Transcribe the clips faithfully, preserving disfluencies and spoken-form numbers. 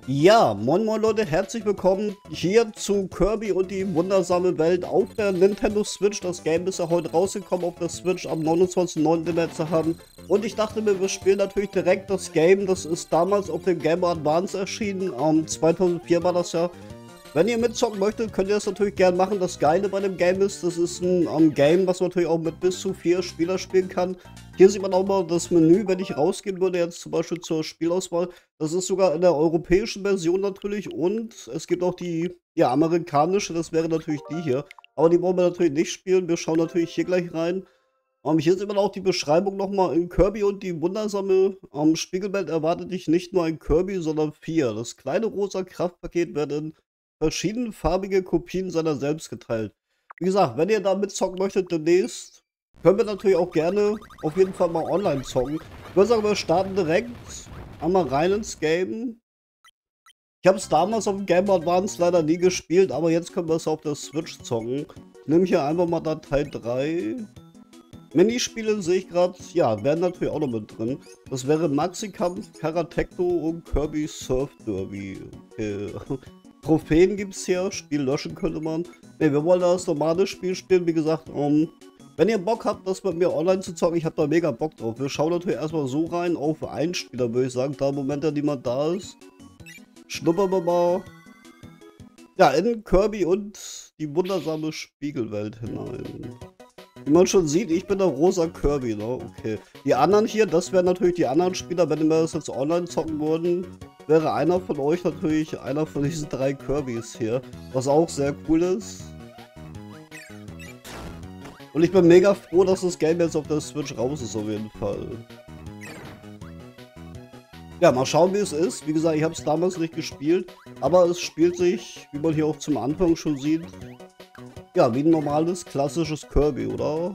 Ja, moin moin Leute, herzlich willkommen hier zu Kirby und die wundersame Welt auf der Nintendo Switch. Das Game ist ja heute rausgekommen auf der Switch am neunundzwanzigsten neunten den wir zu haben. Und ich dachte mir, wir spielen natürlich direkt das Game. Das ist damals auf dem Game Boy Advance erschienen, ähm, zweitausendvier war das ja. Wenn ihr mitzocken möchtet, könnt ihr das natürlich gerne machen. Das Geile bei dem Game ist, das ist ein um, Game, was man natürlich auch mit bis zu vier Spieler spielen kann. Hier sieht man auch mal das Menü, wenn ich rausgehen würde, jetzt zum Beispiel zur Spielauswahl. Das ist sogar in der europäischen Version natürlich und es gibt auch die ja, amerikanische, das wäre natürlich die hier. Aber die wollen wir natürlich nicht spielen, wir schauen natürlich hier gleich rein. Um, hier sieht man auch die Beschreibung nochmal in Kirby und die wundersame um, Spiegelwelt erwartet dich nicht nur ein Kirby, sondern vier. Das kleine rosa Kraftpaket wird in verschiedenfarbige Kopien seiner selbst geteilt. Wie gesagt, wenn ihr da mitzocken möchtet demnächst, können wir natürlich auch gerne auf jeden Fall mal online zocken. Ich würde sagen, wir starten direkt einmal rein ins Game. Ich habe es damals auf dem Game Boy Advance leider nie gespielt, aber jetzt können wir es auf der Switch zocken. Ich nehme hier einfach mal Datei drei. Minispiele sehe ich gerade, ja, wären natürlich auch noch mit drin. Das wäre Maxi-Kampf, Karatecto und Kirby Surf Derby. Okay. Trophäen gibt es hier, Spiel löschen könnte man. Ne, wir wollen das normale Spiel spielen, wie gesagt, um, wenn ihr Bock habt, das mit mir online zu zocken, ich habe da mega Bock drauf. Wir schauen natürlich erstmal so rein auf einen Spieler, würde ich sagen, da im Moment ja niemand da ist. Schnuppern wir mal ja, in Kirby und die wundersame Spiegelwelt hinein. Wie man schon sieht, ich bin der rosa Kirby, ne? Okay. Die anderen hier, das wären natürlich die anderen Spieler, wenn wir das jetzt online zocken würden, wäre einer von euch natürlich einer von diesen drei Kirbys hier, was auch sehr cool ist. Und ich bin mega froh, dass das Game jetzt auf der Switch raus ist, auf jeden Fall. Ja, mal schauen, wie es ist. Wie gesagt, ich habe es damals nicht gespielt, aber es spielt sich, wie man hier auch zum Anfang schon sieht, ja, wie ein normales, klassisches Kirby, oder?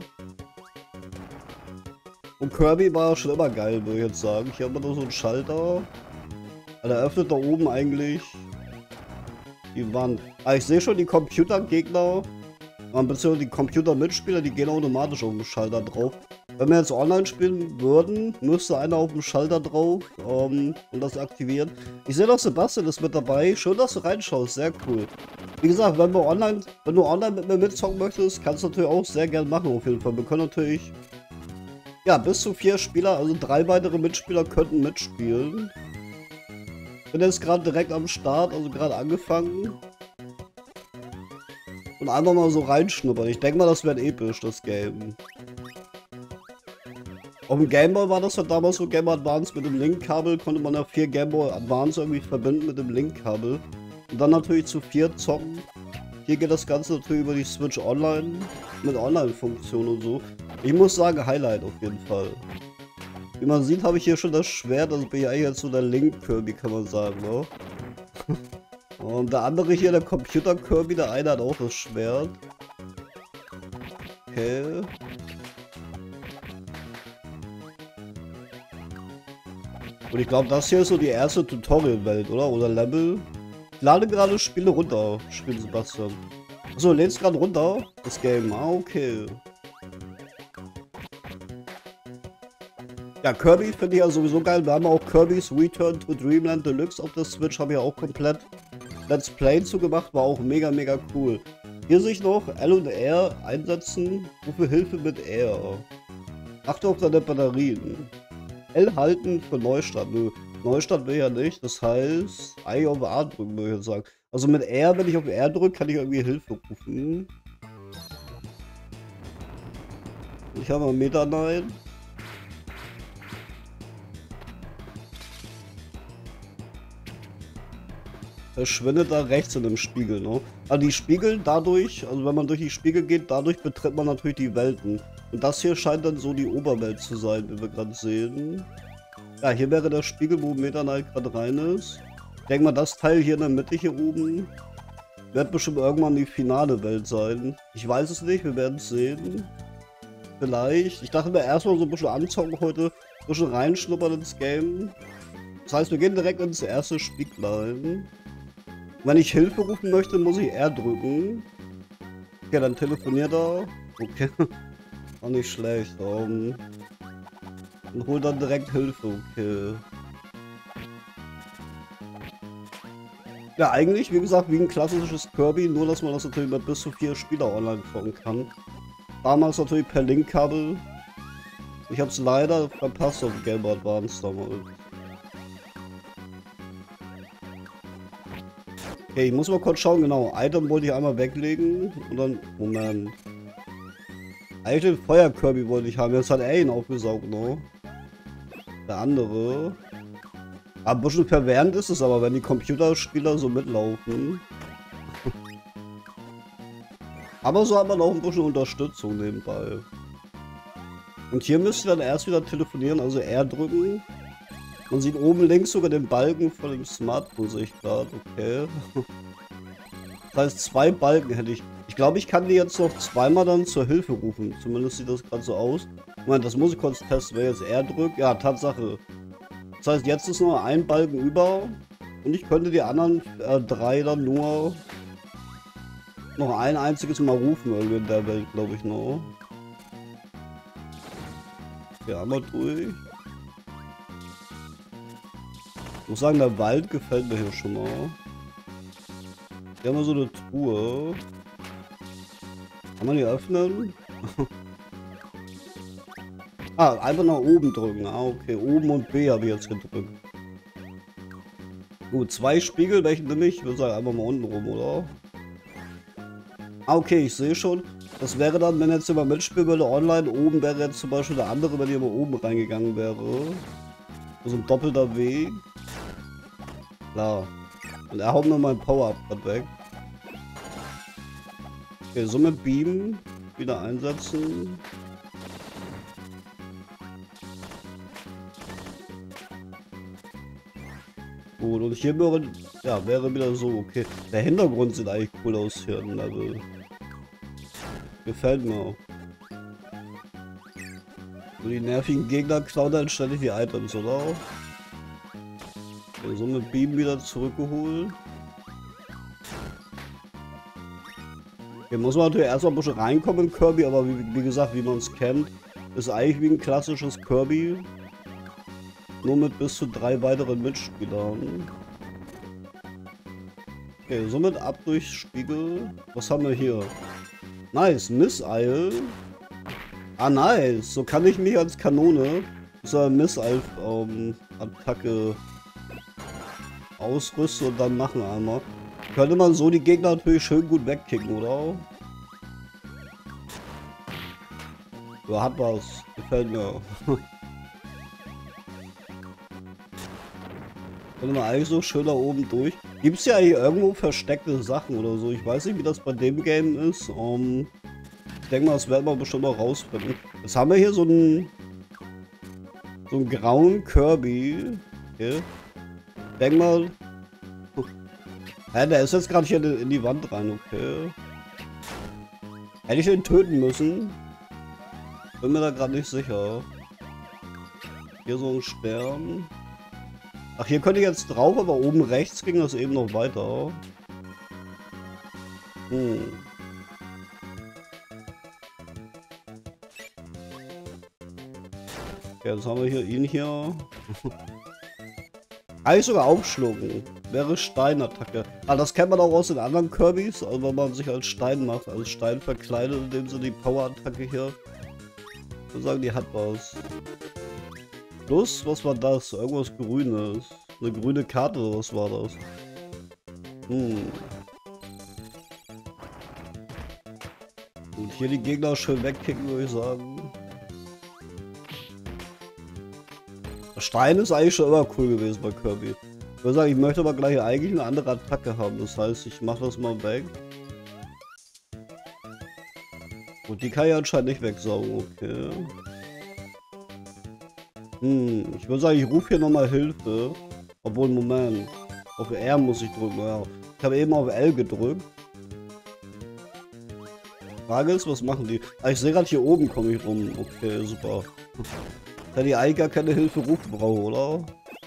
Und Kirby war schon immer geil, würde ich jetzt sagen. Hier haben wir noch so einen Schalter. Er öffnet da oben eigentlich die Wand. Ah, ich sehe schon die Computergegner, beziehungsweise die Computer-Mitspieler, die gehen automatisch auf den Schalter drauf. Wenn wir jetzt online spielen würden, müsste einer auf den Schalter drauf um, und das aktivieren. Ich sehe noch, Sebastian ist mit dabei. Schön, dass du reinschaust. Sehr cool. Wie gesagt, wenn, wir online, wenn du online mit mir mitzocken möchtest, kannst du natürlich auch sehr gerne machen, auf jeden Fall. Wir können natürlich, ja, bis zu vier Spieler, also drei weitere Mitspieler könnten mitspielen. Bin jetzt gerade direkt am Start, also gerade angefangen. Und einfach mal so reinschnuppern. Ich denke mal, das wird episch, das Game. Auf dem Game Boy war das ja damals so, Game Boy Advance mit dem Link-Kabel, konnte man ja vier Game Boy Advance irgendwie verbinden mit dem Link-Kabel. Und dann natürlich zu vier zocken. Hier geht das Ganze natürlich über die Switch Online, mit Online-Funktion und so. Ich muss sagen, Highlight auf jeden Fall. Wie man sieht, habe ich hier schon das Schwert, also bin ich eigentlich jetzt so der Link-Kirby, kann man sagen, ne? Und der andere hier, der Computer-Kirby, der eine hat auch das Schwert. Okay. Und ich glaube, das hier ist so die erste Tutorial-Welt, oder? Oder Level. Ich lade gerade Spiele runter, spielt Sebastian. Achso, lädst gerade runter? Das Game. Ah, okay. Ja, Kirby finde ich ja sowieso geil. Wir haben auch Kirby's Return to Dreamland Deluxe auf der Switch. Habe ich auch komplett Let's Play zugemacht. War auch mega, mega cool. Hier sehe ich noch L und R einsetzen. Rufe Hilfe mit R. Achte auf deine Batterien. L halten für Neustart. Nö, Neustart will ich ja nicht. Das heißt, I auf A drücken, würde ich jetzt sagen. Also mit R, wenn ich auf R drücke, kann ich irgendwie Hilfe rufen. Ich habe Meta Knight. Verschwindet da rechts in dem Spiegel, ne? Also die Spiegel dadurch, also wenn man durch die Spiegel geht, dadurch betritt man natürlich die Welten. Und das hier scheint dann so die Oberwelt zu sein, wie wir gerade sehen. Ja, hier wäre der Spiegel, wo Meta Knight gerade rein ist. Ich denke mal, das Teil hier in der Mitte hier oben wird bestimmt irgendwann die finale Welt sein. Ich weiß es nicht, wir werden es sehen. Vielleicht. Ich dachte mir erstmal so ein bisschen anzocken heute, ein bisschen reinschnuppern ins Game. Das heißt, wir gehen direkt ins erste Spieglein. Wenn ich Hilfe rufen möchte, muss ich R drücken. Okay, dann telefoniert er. Okay. War nicht schlecht. Um, und hol dann direkt Hilfe. Okay. Ja, eigentlich, wie gesagt, wie ein klassisches Kirby, nur dass man das natürlich mit bis zu vier Spieler online zocken kann. Damals natürlich per Linkkabel. Ich habe es leider verpasst auf Game Boy Advance damals. Okay, ich muss mal kurz schauen, genau. Item wollte ich einmal weglegen und dann. Moment. Eigentlich den Feuer-Kirby wollte ich haben. Jetzt hat er ihn aufgesaugt, ne? Der andere. Aber ein bisschen verwirrend ist es aber, wenn die Computerspieler so mitlaufen. Aber so hat man auch ein bisschen Unterstützung nebenbei. Und hier müsst ihr dann erst wieder telefonieren, also R drücken. Man sieht oben links sogar den Balken von dem Smartphone, sehe ich gerade. Okay. Das heißt, zwei Balken hätte ich. Ich glaube, ich kann die jetzt noch zweimal dann zur Hilfe rufen. Zumindest sieht das gerade so aus. Moment, das muss ich kurz testen. Wer jetzt R drückt? Ja, Tatsache. Das heißt, jetzt ist nur ein Balken über. Und ich könnte die anderen äh, drei dann nur noch ein einziges Mal rufen, irgendwie in der Welt, glaube ich, noch. Okay, einmal durch. Ich muss sagen, der Wald gefällt mir hier schon mal. Hier haben wir so eine Truhe. Kann man die öffnen? Ah, einfach nach oben drücken. Ah, okay. Oben und B habe ich jetzt gedrückt. Gut, zwei Spiegel, welchen nehme ich? Ich würde sagen, einfach mal unten rum, oder? Ah, okay, ich sehe schon. Das wäre dann, wenn jetzt jemand mitspielen würde, online, oben wäre jetzt zum Beispiel der andere, wenn jemand oben reingegangen wäre. Also ein doppelter Weg. Klar. Und er haut mir mein Power-Up gerade weg. Okay, so mit Beam wieder einsetzen. Gut, und hier wäre, ja, wäre wieder so, okay. Der Hintergrund sieht eigentlich cool aus hier im Level. Gefällt mir auch. So, die nervigen Gegner klauen dann ständig die Items, oder? Okay, so mit Beam wieder zurückgeholt. Hier muss man natürlich erstmal ein bisschen reinkommen in Kirby, aber wie, wie gesagt, wie man es kennt, ist eigentlich wie ein klassisches Kirby. Nur mit bis zu drei weiteren Mitspielern. Okay, somit ab durch Spiegel. Was haben wir hier? Nice, Missile. Ah, nice. So kann ich mich als Kanone so eine Missile-Attacke ausrüsten und dann machen einmal. Könnte man so die Gegner natürlich schön gut wegkicken, oder? Ja, hat was. Gefällt mir. Könnte man eigentlich so schön da oben durch. Gibt es ja hier irgendwo versteckte Sachen oder so? Ich weiß nicht, wie das bei dem Game ist. Um, ich denke mal, das werden wir bestimmt mal rausfinden. Jetzt haben wir hier so einen so einen grauen Kirby. Okay. Ich denke mal. Ja, der ist jetzt gerade hier in die Wand rein, okay. Hätte ich den töten müssen? Bin mir da gerade nicht sicher. Hier so ein Stern. Ach, hier könnte ich jetzt drauf, aber oben rechts ging das eben noch weiter. Hm. Ja, jetzt haben wir hier ihn hier. Eigentlich sogar aufschlucken. Wäre Steinattacke. Ah, das kennt man auch aus den anderen Kirbys, also wenn man sich als Stein macht, als Stein verkleidet, indem sie die Power-Attacke hier. Ich würde sagen, die hat was. Plus, was war das? Irgendwas Grünes. Eine grüne Karte, oder was war das? Hm. Gut, hier die Gegner schön wegkicken, würde ich sagen. Stein ist eigentlich schon immer cool gewesen bei Kirby. Ich würde sagen, ich möchte aber gleich eigentlich eine andere Attacke haben. Das heißt, ich mache das mal weg. Und die kann ich anscheinend nicht wegsaugen, okay. Hm, ich würde sagen, ich rufe hier nochmal Hilfe. Obwohl, Moment. Auf R muss ich drücken, ja. Ich habe eben auf L gedrückt. Frage ist, was machen die? Ah, ich sehe gerade hier oben komme ich rum. Okay, super. Da die eigentlich gar keine Hilfe rufen brauche, oder?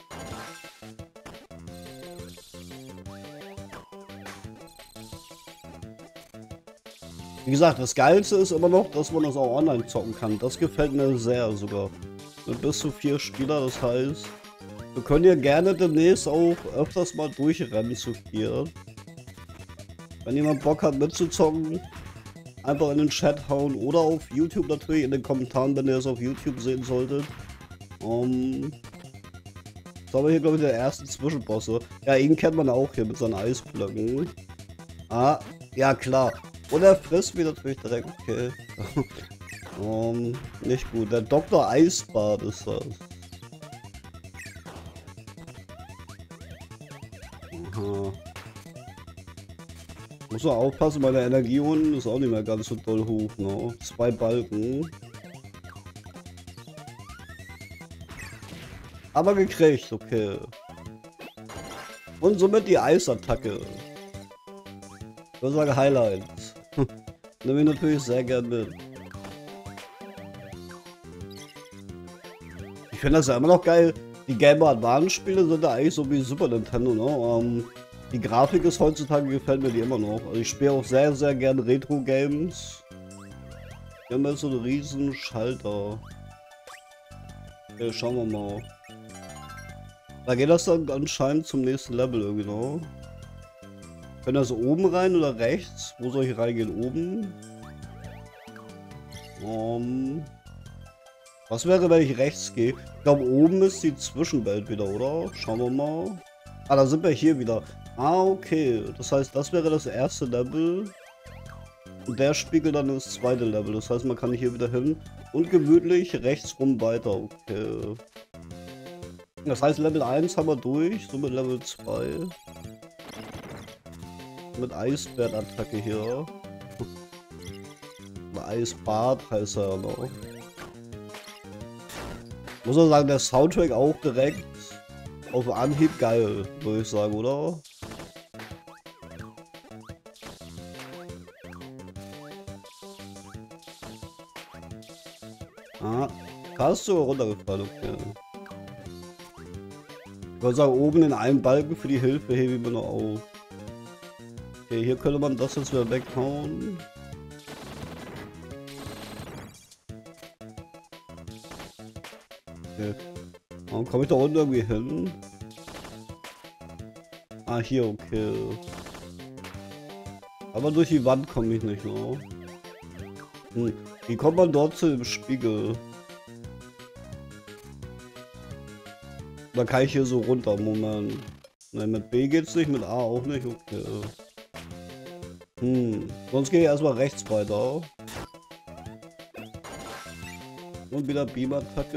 Wie gesagt, das Geilste ist immer noch, dass man das auch online zocken kann. Das gefällt mir sehr sogar. Mit bis zu vier Spieler, das heißt, Wir können ja gerne demnächst auch öfters mal durchrennen zu viert. Wenn jemand Bock hat mitzuzocken, einfach in den Chat hauen oder auf YouTube natürlich in den Kommentaren, wenn ihr es auf YouTube sehen solltet. Um, jetzt haben wir hier glaube ich der ersten Zwischenbosse. Ja, ihn kennt man auch hier mit seinen Eisblöcken. Ah, ja klar. Und er frisst mich natürlich direkt. Okay. um, nicht gut. Der Doktor Eisbart ist das. Aha. Muss man aufpassen, meine Energie unten ist auch nicht mehr ganz so doll hoch, ne? Zwei Balken. Aber gekriegt, okay. Und somit die Eisattacke. Ich würde sagen Highlights. Nehme ich natürlich sehr gern mit. Ich finde das ja immer noch geil. Die Game Boy Advance Spiele sind ja eigentlich so wie Super Nintendo, ne? Um, die Grafik ist heutzutage, gefällt mir die immer noch. Also ich spiele auch sehr, sehr gerne Retro-Games. Wir haben jetzt so einen riesen Schalter. Okay, schauen wir mal. Da geht das dann anscheinend zum nächsten Level irgendwie noch. Können das oben rein oder rechts? Wo soll ich reingehen? Oben? Um, was wäre, wenn ich rechts gehe? Ich glaube, oben ist die Zwischenwelt wieder, oder? Schauen wir mal. Ah, da sind wir hier wieder. Ah, okay. Das heißt, das wäre das erste Level. Und der spiegelt dann das zweite Level. Das heißt, man kann hier wieder hin und gemütlich rechts rum weiter. Okay. Das heißt, Level eins haben wir durch. Somit Level zwei. Mit Eisbären-Attacke hier. Eisbart heißt er noch. Muss man sagen, der Soundtrack auch direkt auf Anhieb geil, würde ich sagen, oder? Ah, da ist sogar runtergefallen, okay. Ich würde sagen, oben in einem Balken für die Hilfe hebe ich mir noch auf. Okay, hier könnte man das jetzt wieder weghauen. Okay. Warum komme ich da unten irgendwie hin? Ah, hier, okay. Aber durch die Wand komme ich nicht, ne? Hm. Wie kommt man dort zu dem Spiegel? Da kann ich hier so runter, Moment. Ne, mit B geht's nicht, mit A auch nicht, okay. Hm, sonst gehe ich erstmal rechts weiter. Und wieder Beam-Attacke.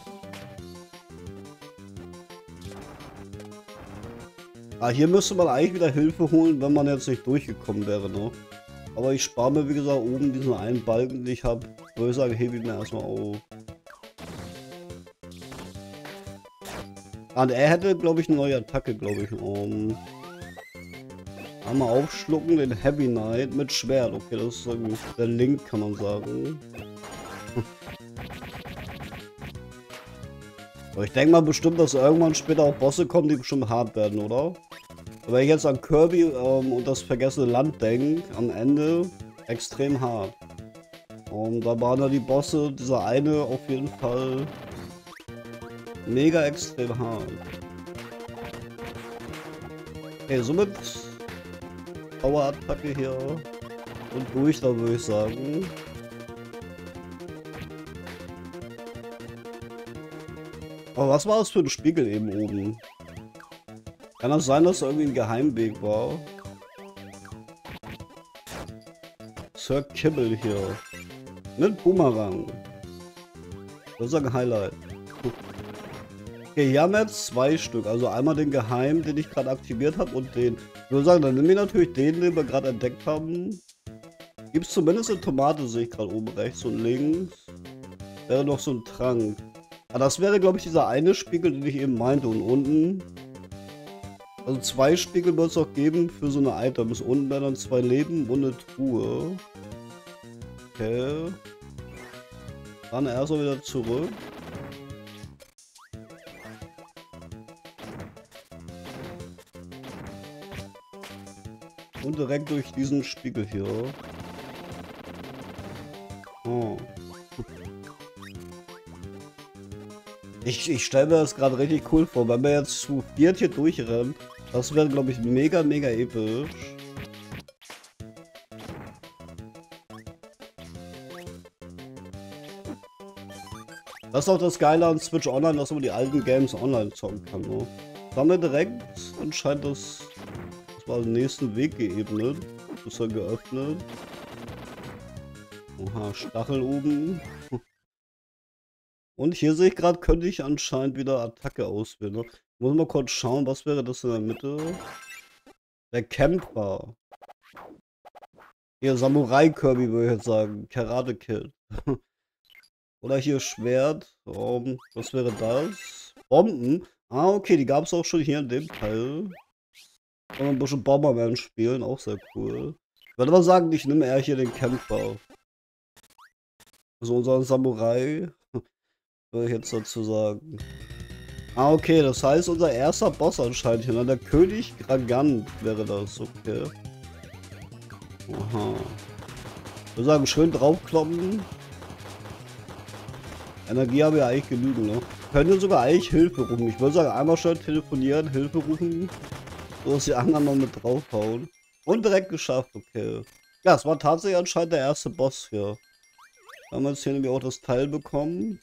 Ah, hier müsste man eigentlich wieder Hilfe holen, wenn man jetzt nicht durchgekommen wäre, ne? Aber ich spare mir, wie gesagt, oben diesen einen Balken, den ich habe. Würde ich sagen, hebe ich mir erstmal auf. Ah, und er hätte, glaube ich, eine neue Attacke, glaube ich. Um, einmal aufschlucken, den Heavy Knight mit Schwert. Okay, das ist irgendwie der Link, kann man sagen. Aber ich denke mal bestimmt, dass irgendwann später auch Bosse kommen, die bestimmt hart werden, oder? Aber wenn ich jetzt an Kirby ähm, und das vergessene Land denke, am Ende extrem hart. Und da waren ja die Bosse, dieser eine auf jeden Fall mega extrem hart. Okay, somit Power-Attacke hier und durch, da würde ich sagen. Aber was war das für ein Spiegel eben oben? Kann das sein, dass irgendwie ein Geheimweg war? Sir Kibble hier. Mit Boomerang. Das ist ein Highlight. Okay, hier haben wir jetzt zwei Stück. Also einmal den Geheim, den ich gerade aktiviert habe und den. Ich würde sagen, dann nehmen wir natürlich den, den wir gerade entdeckt haben. Gibt es zumindest eine Tomate, sehe ich gerade oben rechts und links. Wäre noch so ein Trank. Aber das wäre, glaube ich, dieser eine Spiegel, den ich eben meinte. Und unten. Also zwei Spiegel wird es auch geben für so eine Items. Unten wären dann zwei Leben und eine Truhe. Okay. Dann erstmal wieder zurück. Und direkt durch diesen Spiegel hier. Oh. Ich, ich stelle mir das gerade richtig cool vor, wenn wir jetzt zu viert hier durchrennen. Das wäre, glaube ich, mega, mega episch. Das ist auch das Geile an Switch Online, dass man die alten Games online zocken kann. Ne? Da haben wir direkt anscheinend das, das war den nächsten Weg geebnet. Das ist dann geöffnet. Oha, Stachel oben. Und hier sehe ich gerade, könnte ich anscheinend wieder Attacke auswählen. Ne? Muss mal kurz schauen, was wäre das in der Mitte? Der Kämpfer. Hier, Samurai Kirby würde ich jetzt sagen. Karate Kid. Oder hier Schwert. Um, was wäre das? Bomben. Ah, okay, die gab es auch schon hier in dem Teil. Kann man ein bisschen Bomberman spielen, auch sehr cool. Ich würde aber sagen, ich nehme eher hier den Kämpfer. Also unser Samurai. Würde ich jetzt dazu sagen. Ah, okay, das heißt unser erster Boss anscheinend hier. Ne? Der König Gragant wäre das, okay. Aha. Ich würde sagen, schön draufkloppen. Energie habe ich ja eigentlich genügend, ne? Könnte sogar eigentlich Hilfe rufen. Ich würde sagen, einmal schnell telefonieren, Hilfe rufen. So dass die anderen noch mit draufhauen. Und direkt geschafft, okay. Ja, es war tatsächlich anscheinend der erste Boss hier. Da haben wir jetzt hier nämlich auch das Teil bekommen.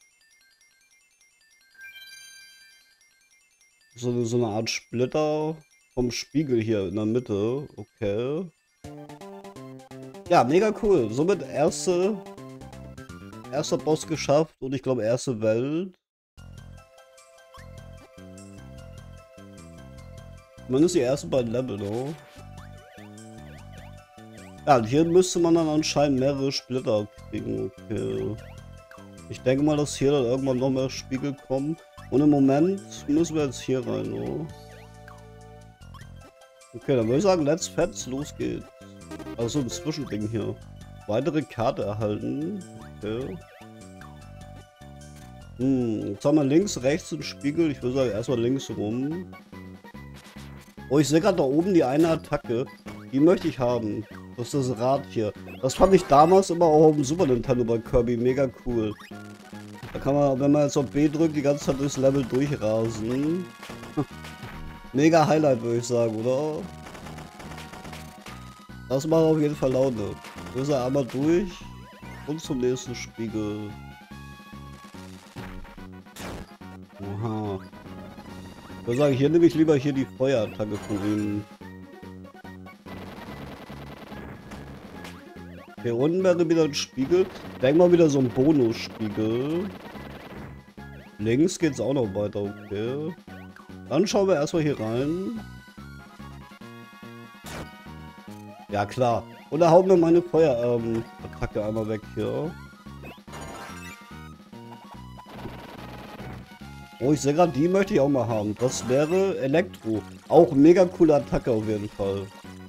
So eine, so eine Art Splitter vom Spiegel hier in der Mitte. Okay. Ja, mega cool. Somit erste, erster Boss geschafft und ich glaube erste Welt. Zumindest die ersten beiden Level, ne? Ja, und hier müsste man dann anscheinend mehrere Splitter kriegen. Okay. Ich denke mal, dass hier dann irgendwann noch mehr Spiegel kommen. Und im Moment müssen wir jetzt hier rein, ne? Okay, dann würde ich sagen, let's fetz, los geht's. Also ein Zwischending hier. Weitere Karte erhalten. Okay. Hm, jetzt haben wir links, rechts einen Spiegel. Ich würde sagen, erstmal links rum. Oh, ich sehe gerade da oben die eine Attacke. Die möchte ich haben. Das ist das Rad hier. Das fand ich damals immer auch auf dem Super Nintendo bei Kirby mega cool. Da kann man, wenn man jetzt auf B drückt, die ganze Zeit durchs Level durchrasen. Mega Highlight, würde ich sagen, oder? Das macht auf jeden Fall Laune. Wir sind einmal durch und zum nächsten Spiegel. Oha. Ich würde sagen, hier nehme ich lieber hier die Feuerattacke von ihm. Hier unten wäre wieder ein Spiegel. Denk mal wieder so ein Bonusspiegel. Links geht's auch noch weiter, okay. Dann schauen wir erstmal hier rein. Ja klar. Und da hauen wir meine Feuerattacke ähm, einmal weg hier. Oh, ich sehe gerade, die möchte ich auch mal haben. Das wäre Elektro. Auch mega coole Attacke auf jeden Fall.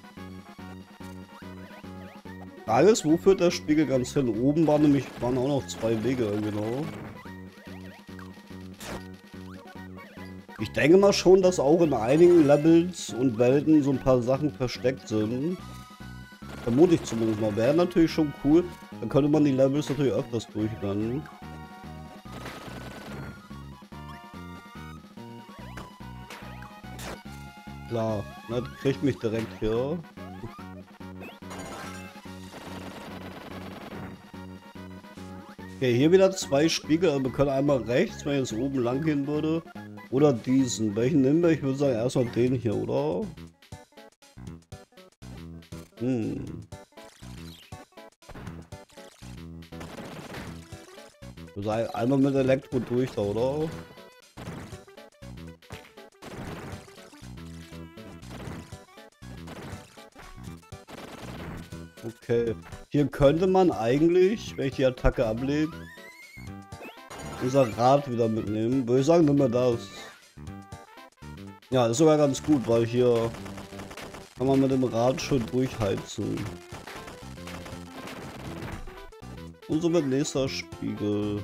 Frage ist, wo führt der Spiegel ganz hin? Oben waren nämlich waren auch noch zwei Wege, genau. Ich denke mal schon, dass auch in einigen Levels und Welten so ein paar Sachen versteckt sind. Vermute ich zumindest mal. Wäre natürlich schon cool. Dann könnte man die Levels natürlich öfters durchrennen. Klar, das kriegt mich direkt hier. Okay, hier wieder zwei Spiegel. Also wir können einmal rechts, wenn ich jetzt oben lang gehen würde. Oder diesen. Welchen nehmen wir? Ich würde sagen, erstmal den hier, oder? Hm. Ich würde sagen, einmal mit Elektro durch da, oder? Okay. Hier könnte man eigentlich, wenn ich die Attacke ablege, unser Rad wieder mitnehmen. Würde ich sagen, nehmen wir das. Ja, ist sogar ganz gut, weil hier kann man mit dem Rad schon durchheizen. Und somit nächster Spiegel.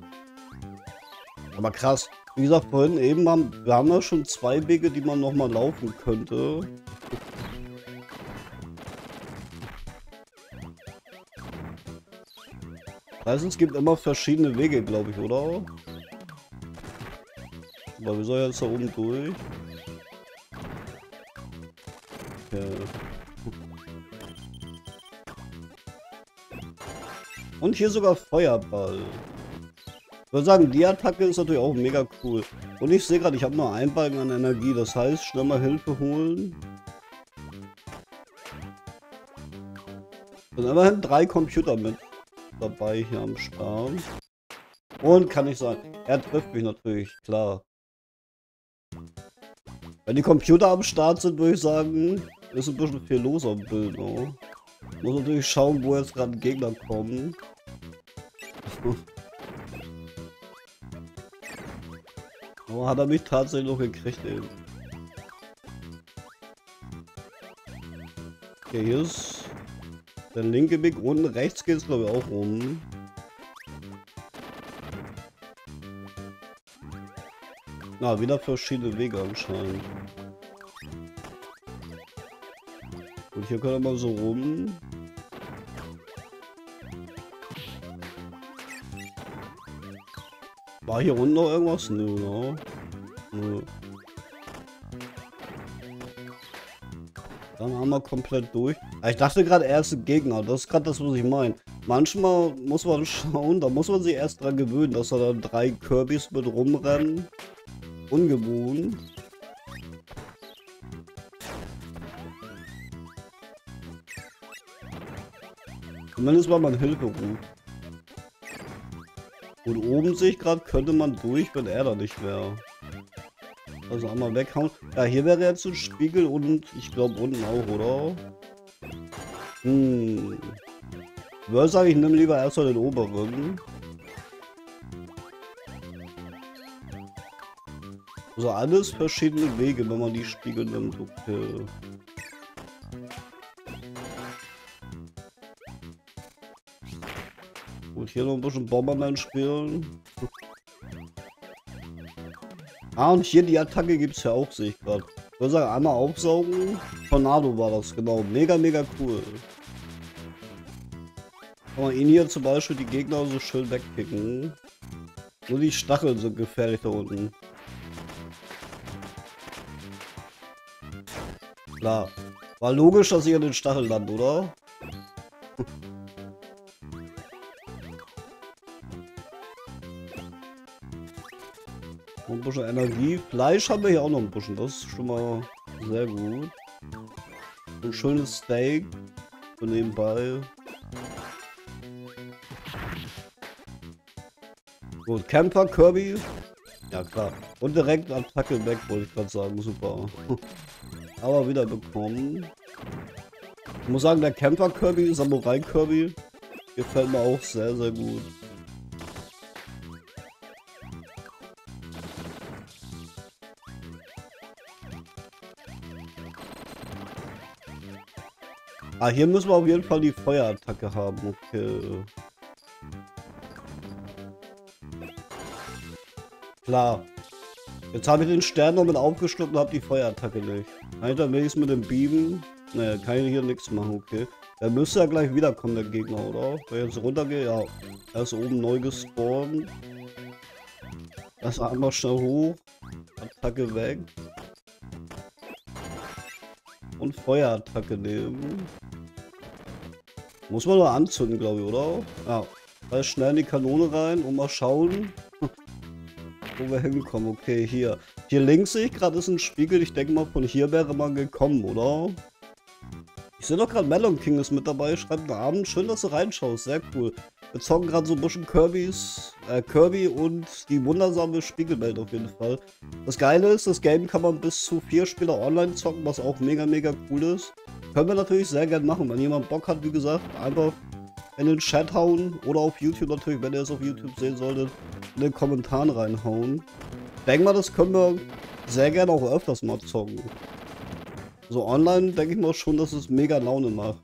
Aber krass. Wie gesagt, vorhin eben haben wir haben ja schon zwei Wege, die man nochmal laufen könnte. Das heißt, es gibt immer verschiedene Wege, glaube ich, oder? Aber wie soll ich jetzt da oben durch? Okay. Und hier sogar Feuerball. Ich würde sagen, die Attacke ist natürlich auch mega cool. Und ich sehe gerade, ich habe nur einen Balken an Energie. Das heißt, schnell mal Hilfe holen. Sind immerhin drei Computer mit dabei hier am Start. Und kann ich sagen, er trifft mich natürlich, klar. Wenn die Computer am Start sind, würde ich sagen, ist ein bisschen viel los am Bild. Ne? Muss natürlich schauen, wo jetzt gerade Gegner kommen. Aber hat er mich tatsächlich noch gekriegt eben. Okay, hier ist der linke Weg. Unten rechts geht es glaube ich auch rum. Na, wieder verschiedene Wege anscheinend. Und hier können wir mal so rum. War hier unten noch irgendwas? Nö, ne? Nö. Dann haben wir komplett durch. Ich dachte gerade, er ist ein Gegner. Das ist gerade das, was ich meine. Manchmal muss man schauen, da muss man sich erst dran gewöhnen, dass da dann drei Kirbys mit rumrennen. Ungewohnt. Zumindest war man Hilfe ruft. Und oben sehe ich gerade, könnte man durch, wenn er da nicht wäre. Also einmal weghauen. Ja, hier wäre jetzt ein Spiegel und ich glaube unten auch, oder? Hm. Ich würde sagen, ich nehme lieber erstmal den oberen. Also alles verschiedene Wege, wenn man die Spiegel nimmt. Okay. Gut, hier noch ein bisschen Bomberman spielen. Ah, und hier die Attacke gibt es ja auch, sehe ich gerade. Ich würde sagen, einmal aufsaugen. Tornado war das, genau. Mega, mega cool. Kann man ihn hier zum Beispiel die Gegner so schön wegpicken. Nur die Stacheln sind gefährlich da unten. Klar. War logisch, dass ich an den Stachel lande, oder? Ein bisschen Energie. Fleisch haben wir hier auch noch ein bisschen. Das ist schon mal sehr gut. Ein schönes Steak. So nebenbei. Gut, Camper, Kirby. Ja klar. Und direkt Attacke weg, wollte ich gerade sagen. Super. Aber wieder bekommen. Ich muss sagen, der Camper Kirby, Samurai Kirby, gefällt mir auch sehr, sehr gut. Ah, hier müssen wir auf jeden Fall die Feuerattacke haben, okay. Klar. Jetzt habe ich den Stern noch mit aufgeschluckt und habe die Feuerattacke nicht. Alter, will ich es mit dem Beamen? Ne, kann ich hier nichts machen, okay. Der müsste ja gleich wiederkommen, der Gegner, oder? Wenn ich jetzt runtergehe, ja. Er ist oben neu gespawnt. Das einmal schnell hoch. Attacke weg. Und Feuerattacke nehmen. Muss man nur anzünden, glaube ich, oder? Ja. Da schnell in die Kanone rein und mal schauen, wo wir hinkommen. Okay, hier. Hier links sehe ich gerade ist ein Spiegel. Ich denke mal, von hier wäre man gekommen, oder? Ich sehe doch gerade Melon King ist mit dabei. Schreibt einen Abend. Schön, dass du reinschaust. Sehr cool. Wir zocken gerade so ein bisschen Kirbys, äh, Kirby und die wundersame Spiegelwelt auf jeden Fall. Das Geile ist, das Game kann man bis zu vier Spieler online zocken, was auch mega, mega cool ist. Können wir natürlich sehr gerne machen. Wenn jemand Bock hat, wie gesagt, einfach in den Chat hauen oder auf YouTube natürlich, wenn ihr es auf YouTube sehen solltet, in den Kommentaren reinhauen. Ich denke mal, das können wir sehr gerne auch öfters mal zocken. So online denke ich mal schon, dass es mega Laune macht.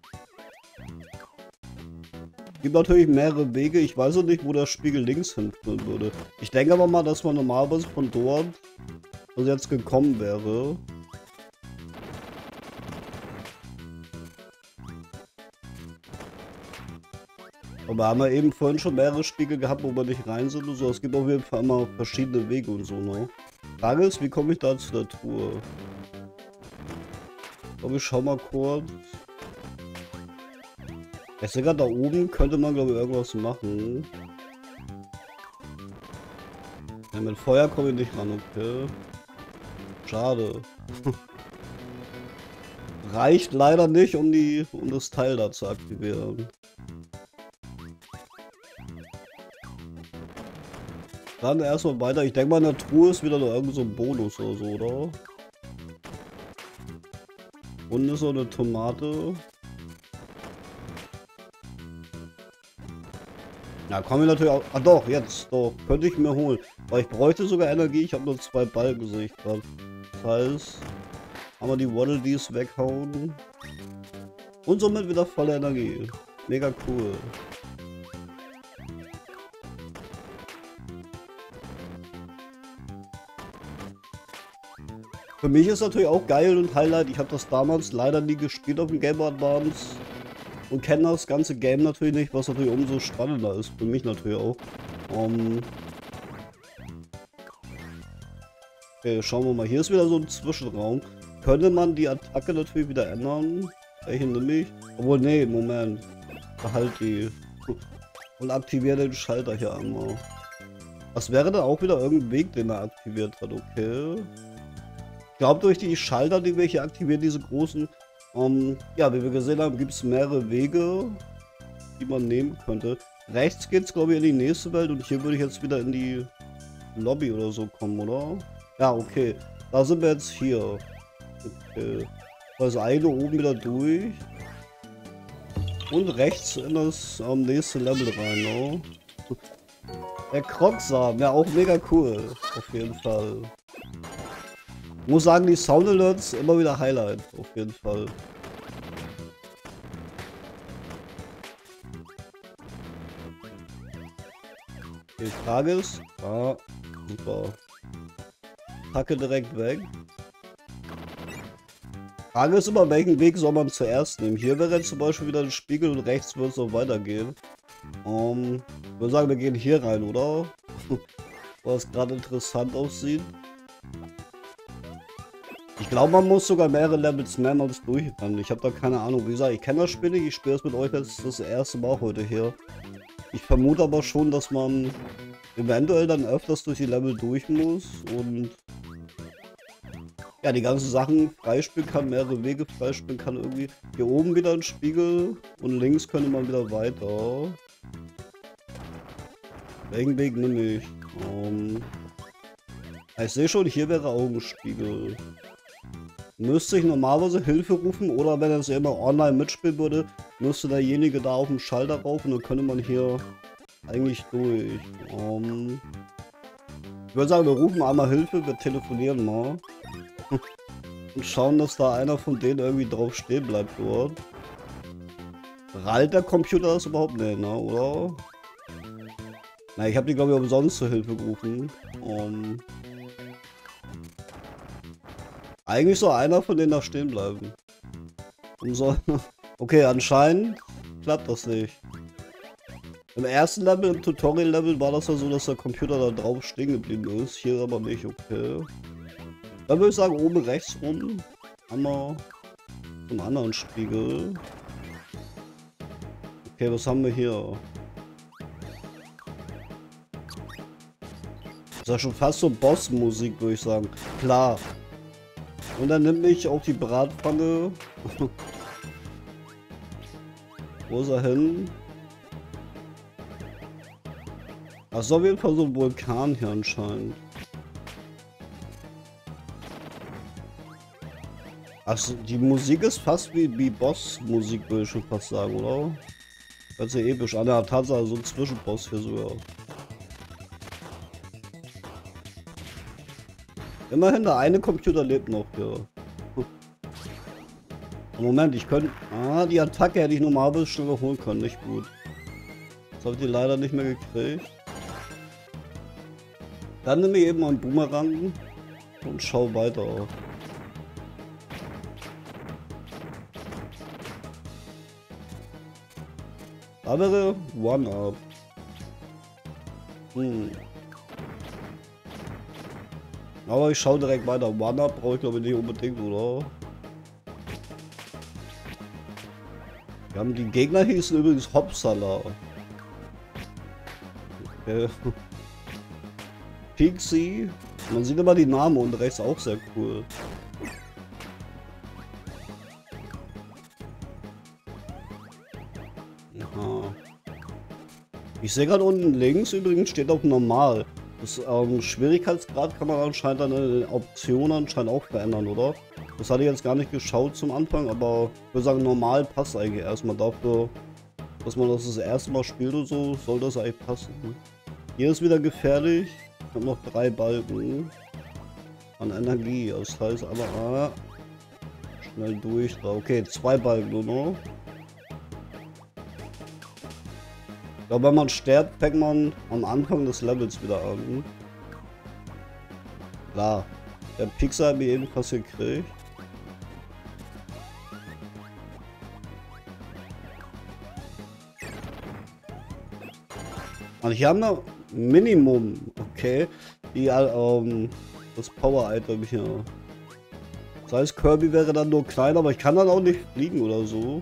Es gibt natürlich mehrere Wege. Ich weiß noch nicht, wo der Spiegel links hinführen würde. Ich denke aber mal, dass man normalerweise von dort, also jetzt gekommen wäre. Aber haben wir eben vorhin schon mehrere Spiegel gehabt, wo wir nicht rein sind und so. Es gibt auf jeden Fall immer verschiedene Wege und so, ne? Frage ist, wie komme ich da zu der Truhe? Ich glaube, ich schau mal kurz. Ich sehe gerade da oben, könnte man glaube ich irgendwas machen. Ja, mit Feuer komme ich nicht ran, okay. Schade. Reicht leider nicht, um die, um das Teil da zu aktivieren. Dann erstmal weiter. Ich denke mal, in der Truhe ist wieder noch irgend so ein Bonus oder so, oder? Und ist so eine Tomate. Ja, komme ich natürlich auch. Ah doch, jetzt doch. Könnte ich mir holen. Weil ich bräuchte sogar Energie. Ich habe nur zwei Balken, sehe ich gerade. Das heißt, haben wir die Waddle Dees weghauen. Und somit wieder volle Energie. Mega cool. Für mich ist natürlich auch geil und Highlight. Ich habe das damals leider nie gespielt auf dem Game Boy Advance. Und kenne das ganze Game natürlich nicht, was natürlich umso spannender ist. Für mich natürlich auch. Um okay, schauen wir mal. Hier ist wieder so ein Zwischenraum. Könnte man die Attacke natürlich wieder ändern? Welche nehme ich? Obwohl, nee, Moment. Behalt die. Und aktiviere den Schalter hier einmal. Was wäre da auch wieder irgendein Weg, den er aktiviert hat? Okay. Ich glaube, durch die Schalter, die wir hier aktivieren, diese großen, um, ja, wie wir gesehen haben, gibt es mehrere Wege, die man nehmen könnte. Rechts geht es, glaube ich, in die nächste Welt und hier würde ich jetzt wieder in die Lobby oder so kommen, oder? Ja, okay. Da sind wir jetzt hier. Okay. Also eine oben wieder durch. Und rechts in das um, nächste Level rein, ne? Der Krogsamen, ja auch mega cool. Auf jeden Fall. Ich muss sagen, die Sound Alerts immer wieder Highlight. Auf jeden Fall. Die Frage ist, ah, super. Packe direkt weg. Frage ist immer, welchen Weg soll man zuerst nehmen. Hier wäre jetzt zum Beispiel wieder ein Spiegel und rechts wird es noch weitergehen. Um, ich würde sagen, wir gehen hier rein, oder? Was gerade interessant aussieht. Ich glaube, man muss sogar mehrere Levels mehrmals durchrennen. Ich habe da keine Ahnung. Wie gesagt, ich kenne das Spiel nicht. Ich spiele es mit euch jetzt das erste Mal heute hier. Ich vermute aber schon, dass man eventuell dann öfters durch die Level durch muss und ja, die ganzen Sachen freispielen kann, mehrere Wege freispielen kann irgendwie. Hier oben wieder ein Spiegel und links könnte man wieder weiter. Welchen Weg nehme ich? Um, ich sehe schon, hier wäre auch ein Spiegel. Müsste ich normalerweise Hilfe rufen oder wenn er es immer online mitspielen würde, müsste derjenige da auf den Schalter rauf und dann könnte man hier eigentlich durch. Um, ich würde sagen, wir rufen einmal Hilfe, wir telefonieren mal. Und schauen, dass da einer von denen irgendwie drauf stehen bleibt dort. Rallt der Computer das überhaupt nicht, ne, oder? Na, ich habe die glaube ich umsonst zur Hilfe gerufen. Um, eigentlich soll einer von denen da stehen bleiben. Und so, okay, anscheinend klappt das nicht. Im ersten Level, im Tutorial-Level war das ja so, dass der Computer da drauf stehen geblieben ist. Hier aber nicht, okay. Dann würde ich sagen, oben rechts rum haben wir einen anderen Spiegel. Okay, was haben wir hier? Das ist ja schon fast so Boss-Musik, würde ich sagen. Klar. Und dann nimmt mich auch die Bratpfanne. Wo ist er hin? Das ist auf jeden Fall so ein Vulkan hier anscheinend. Also die Musik ist fast wie, wie Boss-Musik, würde ich schon fast sagen, oder? Ganz sehr episch. An der Tatsache so ein Zwischenboss hier sogar. Immerhin der eine Computer lebt noch, ja. Moment, ich könnte... Ah, die Attacke hätte ich normalerweise schneller holen können, nicht gut. Das habe ich die leider nicht mehr gekriegt. Dann nehme ich eben mal einen Boomerang und schau weiter. Da wäre One-Up. Hm. Aber ich schaue direkt weiter. One-Up brauche ich glaube ich nicht unbedingt, oder? Wir haben die Gegner hießen übrigens Hopsala. Okay. Pixie. Man sieht immer die Namen und rechts auch sehr cool. Aha. Ich sehe gerade unten links übrigens steht auf normal. Das ähm, Schwierigkeitsgrad kann man anscheinend an den Optionen anscheinend auch verändern, oder? Das hatte ich jetzt gar nicht geschaut zum Anfang, aber ich würde sagen, normal passt eigentlich erstmal dafür, dass man das das erste Mal spielt und so, soll das eigentlich passen. Hier ist wieder gefährlich. Ich habe noch drei Balken an Energie. Das heißt aber, ah, schnell durch. Okay, zwei Balken nur noch. Ich glaube, wenn man stirbt, fängt man am Anfang des Levels wieder an. Klar, der Pixar hat mir ebenfalls gekriegt. Und hier haben wir Minimum, okay, die, ähm, das Power-Item hier. Das heißt, Kirby wäre dann nur klein, aber ich kann dann auch nicht fliegen oder so.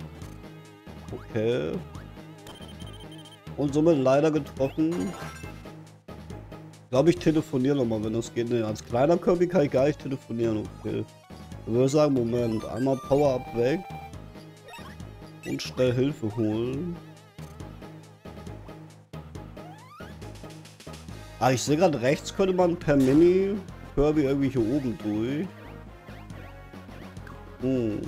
Okay. Und somit leider getroffen. Ich glaube, ich telefoniere nochmal, wenn das geht. Nee, als kleiner Kirby kann ich gar nicht telefonieren, okay. Ich würde sagen, Moment, einmal Power-Up weg. Und schnell Hilfe holen. Ah, ich sehe gerade rechts könnte man per Mini Kirby irgendwie hier oben durch. Hm.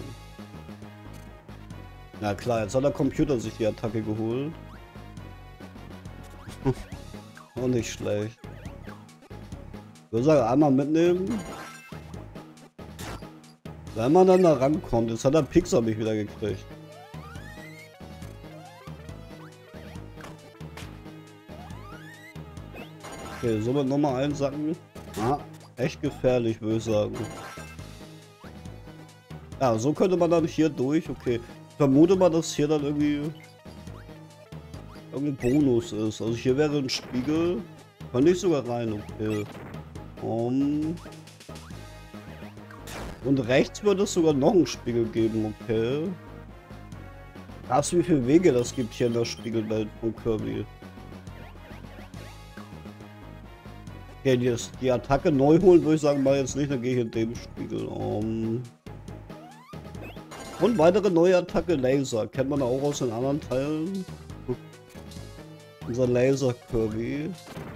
Na klar, jetzt hat der Computer sich die Attacke geholt. Auch nicht schlecht. Ich würde sagen, einmal mitnehmen. Wenn man dann da rankommt, jetzt hat der Pixar mich wieder gekriegt. Okay, somit nochmal einsacken. Ah, echt gefährlich, würde ich sagen. Ja, so könnte man dann hier durch. Okay, ich vermute mal, dass hier dann irgendwie irgendein Bonus ist. Also hier wäre ein Spiegel. Könnte ich sogar rein, okay. Um. Und rechts würde es sogar noch einen Spiegel geben, okay. Krass, wie viele Wege das gibt hier in der Spiegelwelt von Kirby. Okay, die, die Attacke neu holen würde ich sagen, mal jetzt nicht, dann gehe ich in dem Spiegel. Um. Und weitere neue Attacke, Laser. Kennt man auch aus den anderen Teilen. Unser Laser Kirby.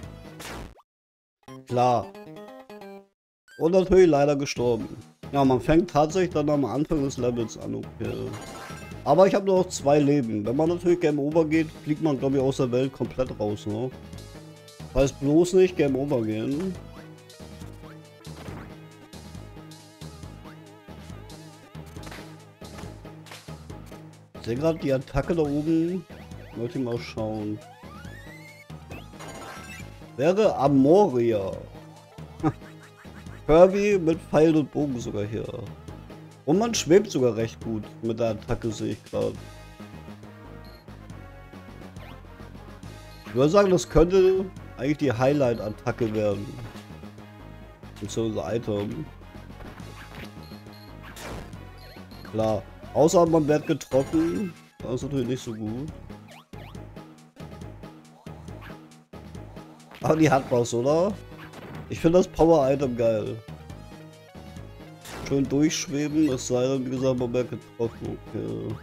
Klar. Und natürlich leider gestorben. Ja, man fängt tatsächlich dann am Anfang des Levels an, okay. Aber ich habe nur noch zwei Leben. Wenn man natürlich Game Over geht, fliegt man, glaube ich, aus der Welt komplett raus, ne? Das heißt bloß nicht Game Over gehen. Ich sehe gerade die Attacke da oben. Wollte ich mal schauen. Wäre Amoria. Kirby mit Pfeil und Bogen sogar hier. Und man schwebt sogar recht gut mit der Attacke, sehe ich gerade. Ich würde sagen, das könnte eigentlich die Highlight-Attacke werden. Beziehungsweise Item. Klar. Außer man wird getroffen. Das ist natürlich nicht so gut. Aber die hat was, oder? Ich finde das Power-Item geil. Schön durchschweben, es sei denn, wie gesagt, man wird getroffen. Okay.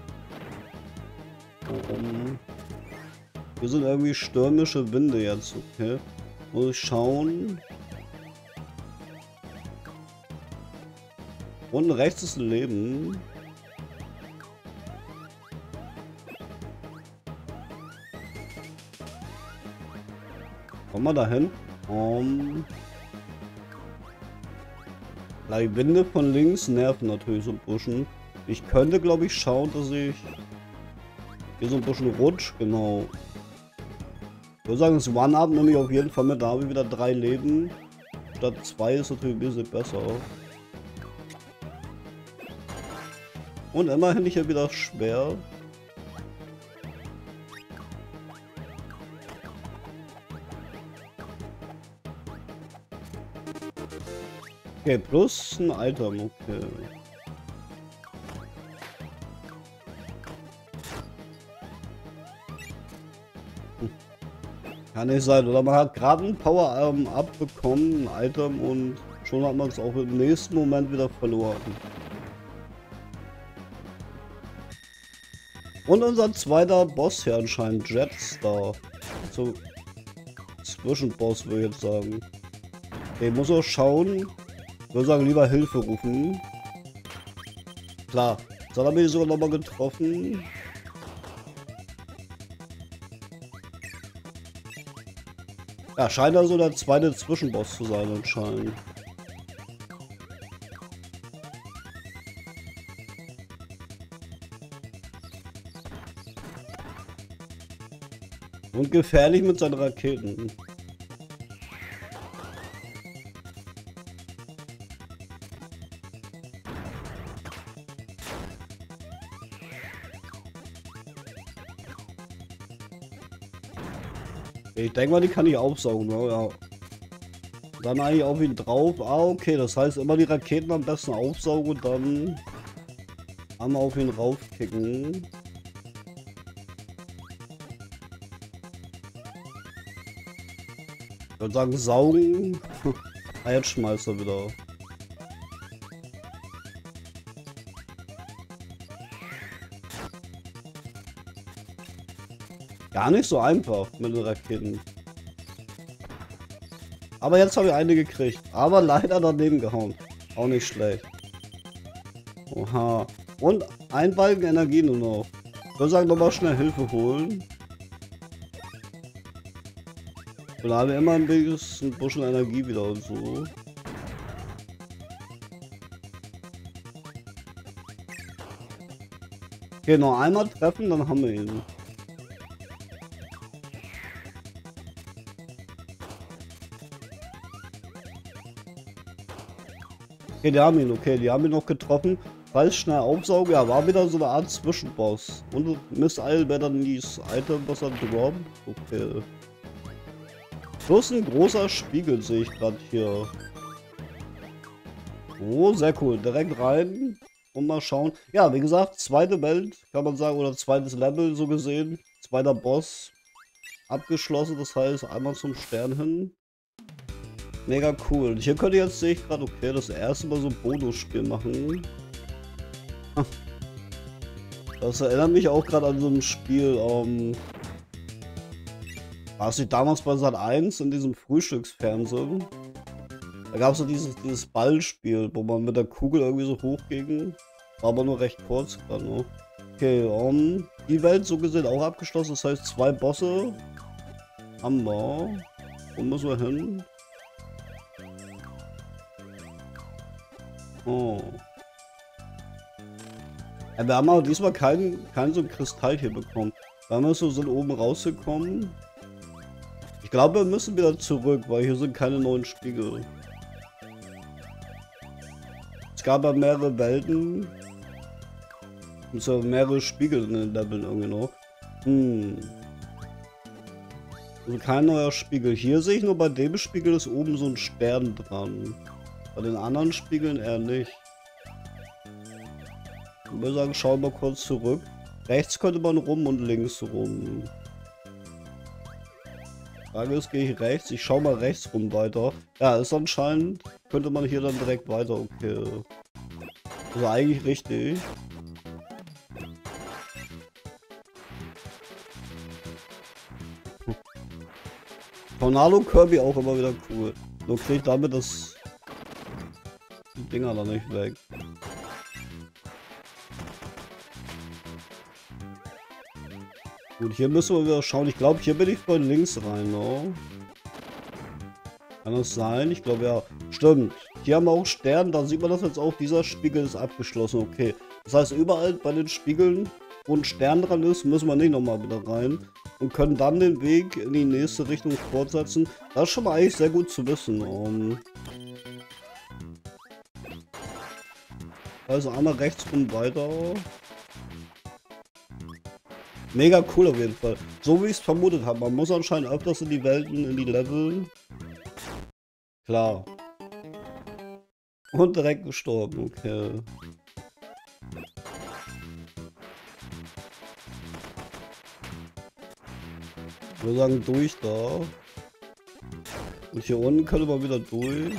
Um. Hier sind irgendwie stürmische Winde jetzt, okay. Muss ich schauen. Unten rechts ist ein Leben. Komm mal dahin. Um. Die Winde von links nerven natürlich so ein bisschen. Ich könnte, glaube ich, schauen, dass ich hier so ein bisschen rutsch, genau. Ich würde sagen, das One-Up nehme ich auf jeden Fall mit. Da habe ich wieder drei Leben. Statt zwei ist natürlich ein bisschen besser. Und immerhin nicht wieder schwer. Okay, plus ein Item, okay. Hm. Kann nicht sein, oder man hat gerade ein Power-Arm abbekommen, ein Item, und schon hat man es auch im nächsten Moment wieder verloren. Und unser zweiter Boss hier anscheinend, Jetstar. So, Zwischenboss würde ich jetzt sagen. Okay, muss auch schauen. Ich würde sagen, lieber Hilfe rufen. Klar, dann habe ich sogar nochmal getroffen. Ja, scheint also der zweite Zwischenboss zu sein anscheinend. Und gefährlich mit seinen Raketen. Ich denke mal, die kann ich aufsaugen, ne? Ja. Dann eigentlich auf ihn drauf. Ah, okay, das heißt immer die Raketen am besten aufsaugen und dann einmal auf ihn raufkicken. Ich würde sagen, saugen. Ah, jetzt schmeißt er wieder. Gar nicht so einfach mit den Raketen. Aber jetzt habe ich eine gekriegt. Aber leider daneben gehauen. Auch nicht schlecht. Oha. Und ein Balken Energie nur noch. Ich würde sagen, nochmal schnell Hilfe holen. Und da haben wir immer ein bisschen Buschen Energie wieder und so. Okay, noch einmal treffen, dann haben wir ihn. Okay, die haben ihn, okay, die haben ihn noch getroffen. Falls schnell aufsaugen, ja, war wieder so eine Art Zwischenboss. Und Miss Isle wäre dann dieses Item, was er droppt. Okay. Plus ein großer Spiegel sehe ich gerade hier. Oh, sehr cool. Direkt rein und mal schauen. Ja, wie gesagt, zweite Welt, kann man sagen, oder zweites Level so gesehen. Zweiter Boss abgeschlossen, das heißt einmal zum Stern hin. Mega cool. Hier könnte jetzt, sehe ich gerade, okay, das erste Mal so ein Bonusspiel machen. Das erinnert mich auch gerade an so ein Spiel, ähm, war es nicht damals bei Sat eins in diesem Frühstücksfernsehen? Da gab es so dieses, dieses Ballspiel, wo man mit der Kugel irgendwie so hochging. War aber nur recht kurz gerade, ne? Okay, um, die Welt so gesehen auch abgeschlossen, das heißt zwei Bosse haben wir. Wo müssen wir hin? Oh. Ja, wir haben aber diesmal keinen kein so ein Kristall hier bekommen. Wir haben so sind oben rausgekommen. Ich glaube, wir müssen wieder zurück, weil hier sind keine neuen Spiegel. Es gab ja mehrere Welten. Es sind mehrere Spiegel in den Leveln irgendwie noch. Hm. Also kein neuer Spiegel. Hier sehe ich nur, bei dem Spiegel ist oben so ein Stern dran. Bei den anderen Spiegeln eher nicht. Ich würde sagen, schauen wir kurz zurück. Rechts könnte man rum und links rum. Frage ist, gehe ich rechts? Ich schaue mal rechts rum weiter. Ja, ist anscheinend, könnte man hier dann direkt weiter. Okay. Also eigentlich richtig. Tornado Kirby auch immer wieder cool. Nur kriege ich damit das die Dinger da nicht weg. Gut, hier müssen wir wieder schauen. Ich glaube, hier bin ich von links rein, ne? Kann das sein? Ich glaube, ja. Stimmt. Hier haben wir auch Sterne. Da sieht man das jetzt auch. Dieser Spiegel ist abgeschlossen. Okay. Das heißt, überall bei den Spiegeln, wo ein Stern dran ist, müssen wir nicht nochmal wieder rein. Und können dann den Weg in die nächste Richtung fortsetzen. Das ist schon mal eigentlich sehr gut zu wissen. Um also einmal rechts rum weiter. Mega cool auf jeden Fall. So wie ich es vermutet habe. Man muss anscheinend öfters in die Welten, in die Level. Klar. Und direkt gestorben, okay. Ich würde sagen, durch da. Und hier unten könnte man wieder durch.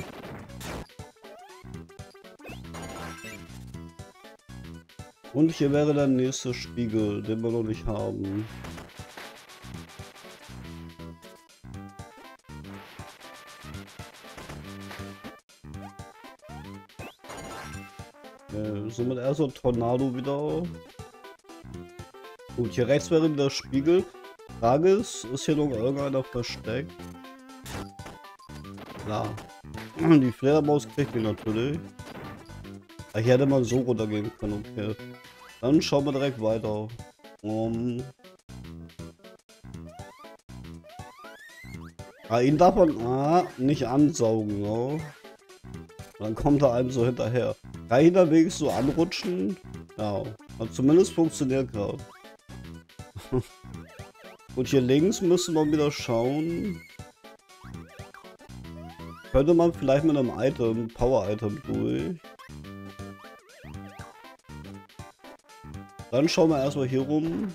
Und hier wäre der nächste Spiegel, den wir noch nicht haben. Okay, somit erst so Tornado wieder. Gut, hier rechts wäre der Spiegel. Frage ist, ist hier noch irgendeiner versteckt? Klar. Die Fledermaus kriegt ihn natürlich. Ah, hier hätte man so runtergehen können, okay. Dann schauen wir direkt weiter. Um. Ah, ihn darf man ah, nicht ansaugen, ne? Dann kommt er einem so hinterher. Kann ich da wenigstens so anrutschen? Ja, hat zumindest funktioniert gerade. Und hier links müsste man wieder schauen. Könnte man vielleicht mit einem Item, Power-Item durch. Dann schauen wir erstmal hier rum.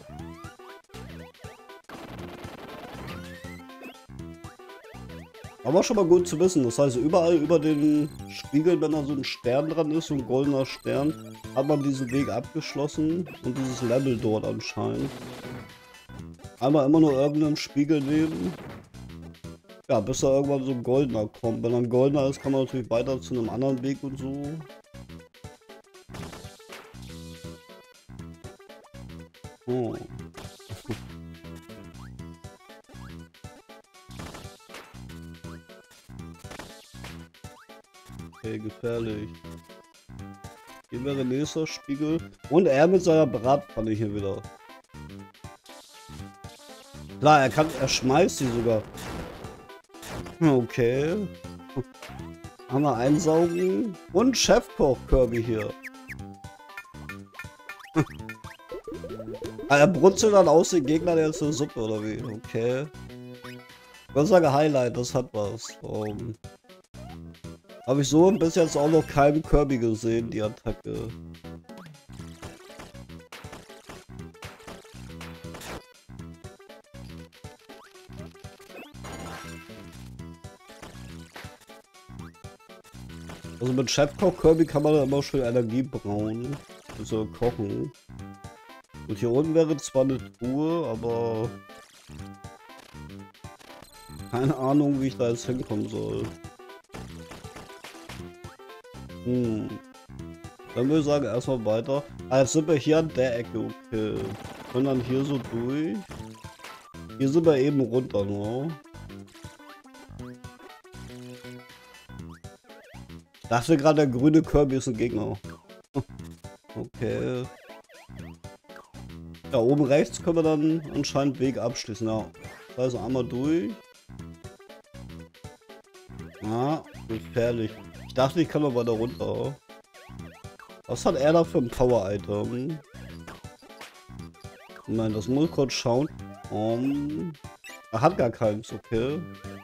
Aber schon mal gut zu wissen. Das heißt, überall über den Spiegel, wenn da so ein Stern dran ist, so ein goldener Stern, hat man diesen Weg abgeschlossen und dieses Level dort anscheinend. Einmal immer nur irgendeinen Spiegel nehmen. Ja, bis da irgendwann so ein goldener kommt. Wenn ein goldener ist, kann man natürlich weiter zu einem anderen Weg und so. Oh. Okay, gefährlich. Hier wäre der nächste Spiegel. Und er mit seiner Bratpfanne hier wieder. Klar, er kann, er schmeißt sie sogar. Okay. Einmal einsaugen. Und Chefkoch Kirby hier. Er brutzelt dann aus den Gegnern jetzt eine Suppe oder wie? Okay. Ich würde sagen Highlight, das hat was. Um, Habe ich so bis jetzt auch noch keinen Kirby gesehen, die Attacke. Also mit Chefkoch Kirby kann man da immer schön Energie brauen. Also kochen. Und hier unten wäre zwar eine Truhe, aber keine Ahnung, wie ich da jetzt hinkommen soll. Hm. Dann würde ich sagen, erstmal weiter. Ah, jetzt sind wir hier an der Ecke, okay. Und dann hier so durch. Hier sind wir eben runter, ne? Ich dachte gerade, der grüne Kirby ist ein Gegner. Okay. Ja, oben rechts können wir dann anscheinend Weg abschließen. Ja, also einmal durch. Ah, gefährlich. Ich dachte, ich kann noch weiter runter. Was hat er da für ein Power-Item? Nein, das muss ich kurz schauen. Um, er hat gar keins, okay.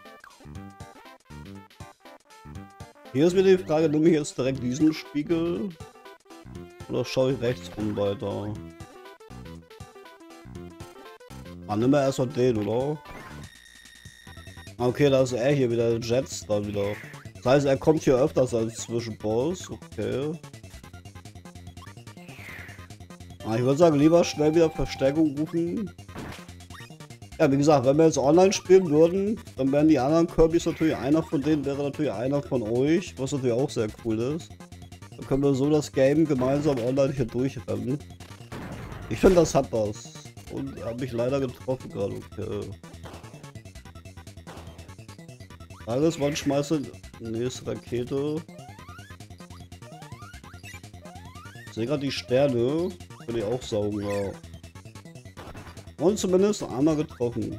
Hier ist wieder die Frage, nehme ich jetzt direkt diesen Spiegel? Oder schaue ich rechts rum weiter? Ah, nimm mal erstmal den, oder? Okay, da ist er hier wieder, Jets da wieder. Das heißt, er kommt hier öfters als Zwischenboss, okay. Ah, ich würde sagen, lieber schnell wieder Verstärkung rufen. Ja, wie gesagt, wenn wir jetzt online spielen würden, dann wären die anderen Kirbys natürlich, einer von denen wäre natürlich einer von euch, was natürlich auch sehr cool ist. Dann können wir so das Game gemeinsam online hier durchrennen. Ich finde, das hat was. Und habe mich leider getroffen gerade. Okay. Alles, wann schmeißt du nächste Rakete? Ich sehe gerade die Sterne. Würde ich auch saugen, ja. Und zumindest einmal getroffen.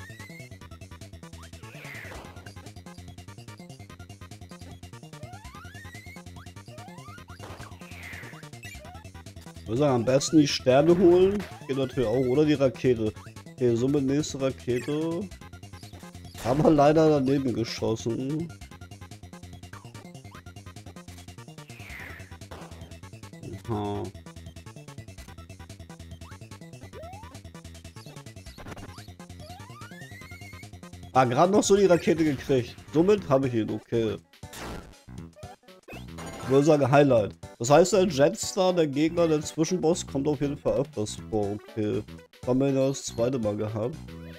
Ich würde sagen, am besten die Sterne holen. Geht natürlich auch. Oder die Rakete. Okay, somit nächste Rakete. Haben wir leider daneben geschossen. Ah, gerade noch so die Rakete gekriegt. Somit habe ich ihn, okay. Ich würde sagen Highlight. Das heißt, der Jetstar, der Gegner, der Zwischenboss, kommt auf jeden Fall öfters vor, okay. Haben wir ja das zweite Mal gehabt.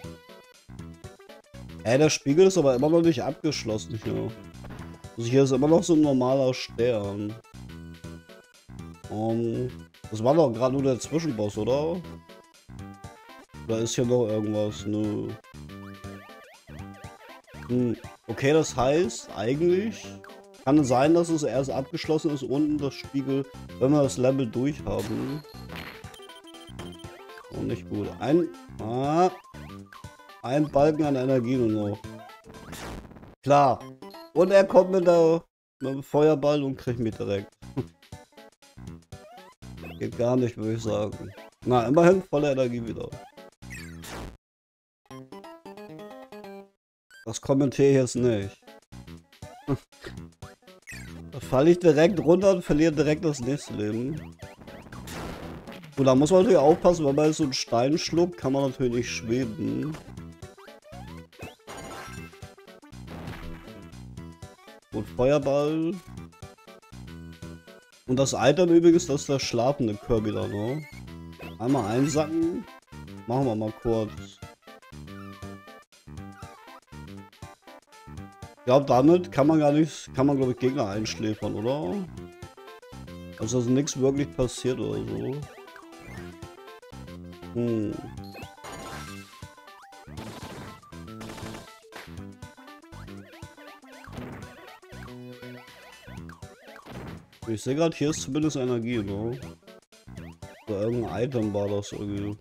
Ey, der Spiegel ist aber immer noch nicht abgeschlossen hier. Also hier ist immer noch so ein normaler Stern. Um, das war doch gerade nur der Zwischenboss, oder? Oder ist hier noch irgendwas? Nö. Hm. Okay, das heißt, eigentlich kann es sein, dass es erst abgeschlossen ist, unten das Spiegel, wenn wir das Level durchhaben. Und nicht gut. Ein, ah, ein Balken an Energie nur noch. Klar. Und er kommt mit, der, mit dem Feuerball und kriegt mich direkt. Geht gar nicht, würde ich sagen. Na, immerhin volle Energie wieder. Das kommentiere ich jetzt nicht. Da falle ich direkt runter und verliere direkt das nächste Leben. Und da muss man natürlich aufpassen, wenn man jetzt so einen Stein schluckt, kann man natürlich nicht schweben. Und Feuerball. Und das Item übrigens, das ist der schlafende Kirby da, ne? Einmal einsacken. Machen wir mal kurz. Ich glaube, damit kann man gar nicht, kann man glaube ich Gegner einschläfern, oder? Also dass nichts wirklich passiert oder so. Hm. Ich sehe gerade, hier ist zumindest Energie, ne? Oder irgendein Item war das irgendwie.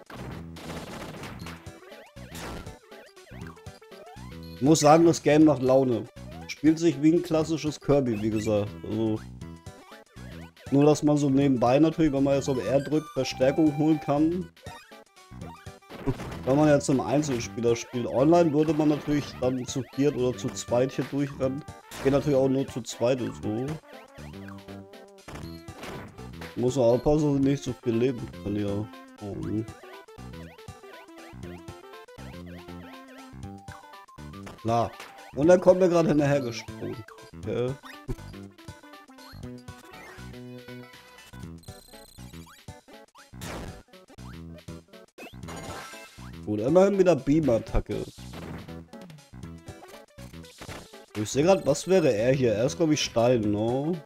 Ich muss sagen, das Game macht Laune. Spielt sich wie ein klassisches Kirby, wie gesagt. Also nur, dass man so nebenbei natürlich, wenn man jetzt auf R drückt, Verstärkung holen kann. Wenn man jetzt im Einzelspieler spielt. Online würde man natürlich dann zu viert oder zu zweit hier durchrennen. Geht natürlich auch nur zu zweit und so. Muss man aufpassen, dass ich nicht so viel Leben verliere. Oh. Klar. Und dann kommt mir gerade hinterher gesprungen. Okay. Gut, immerhin wieder Beam-Attacke. Ich sehe gerade, was wäre er hier? Er ist, glaube ich, Stein, ne?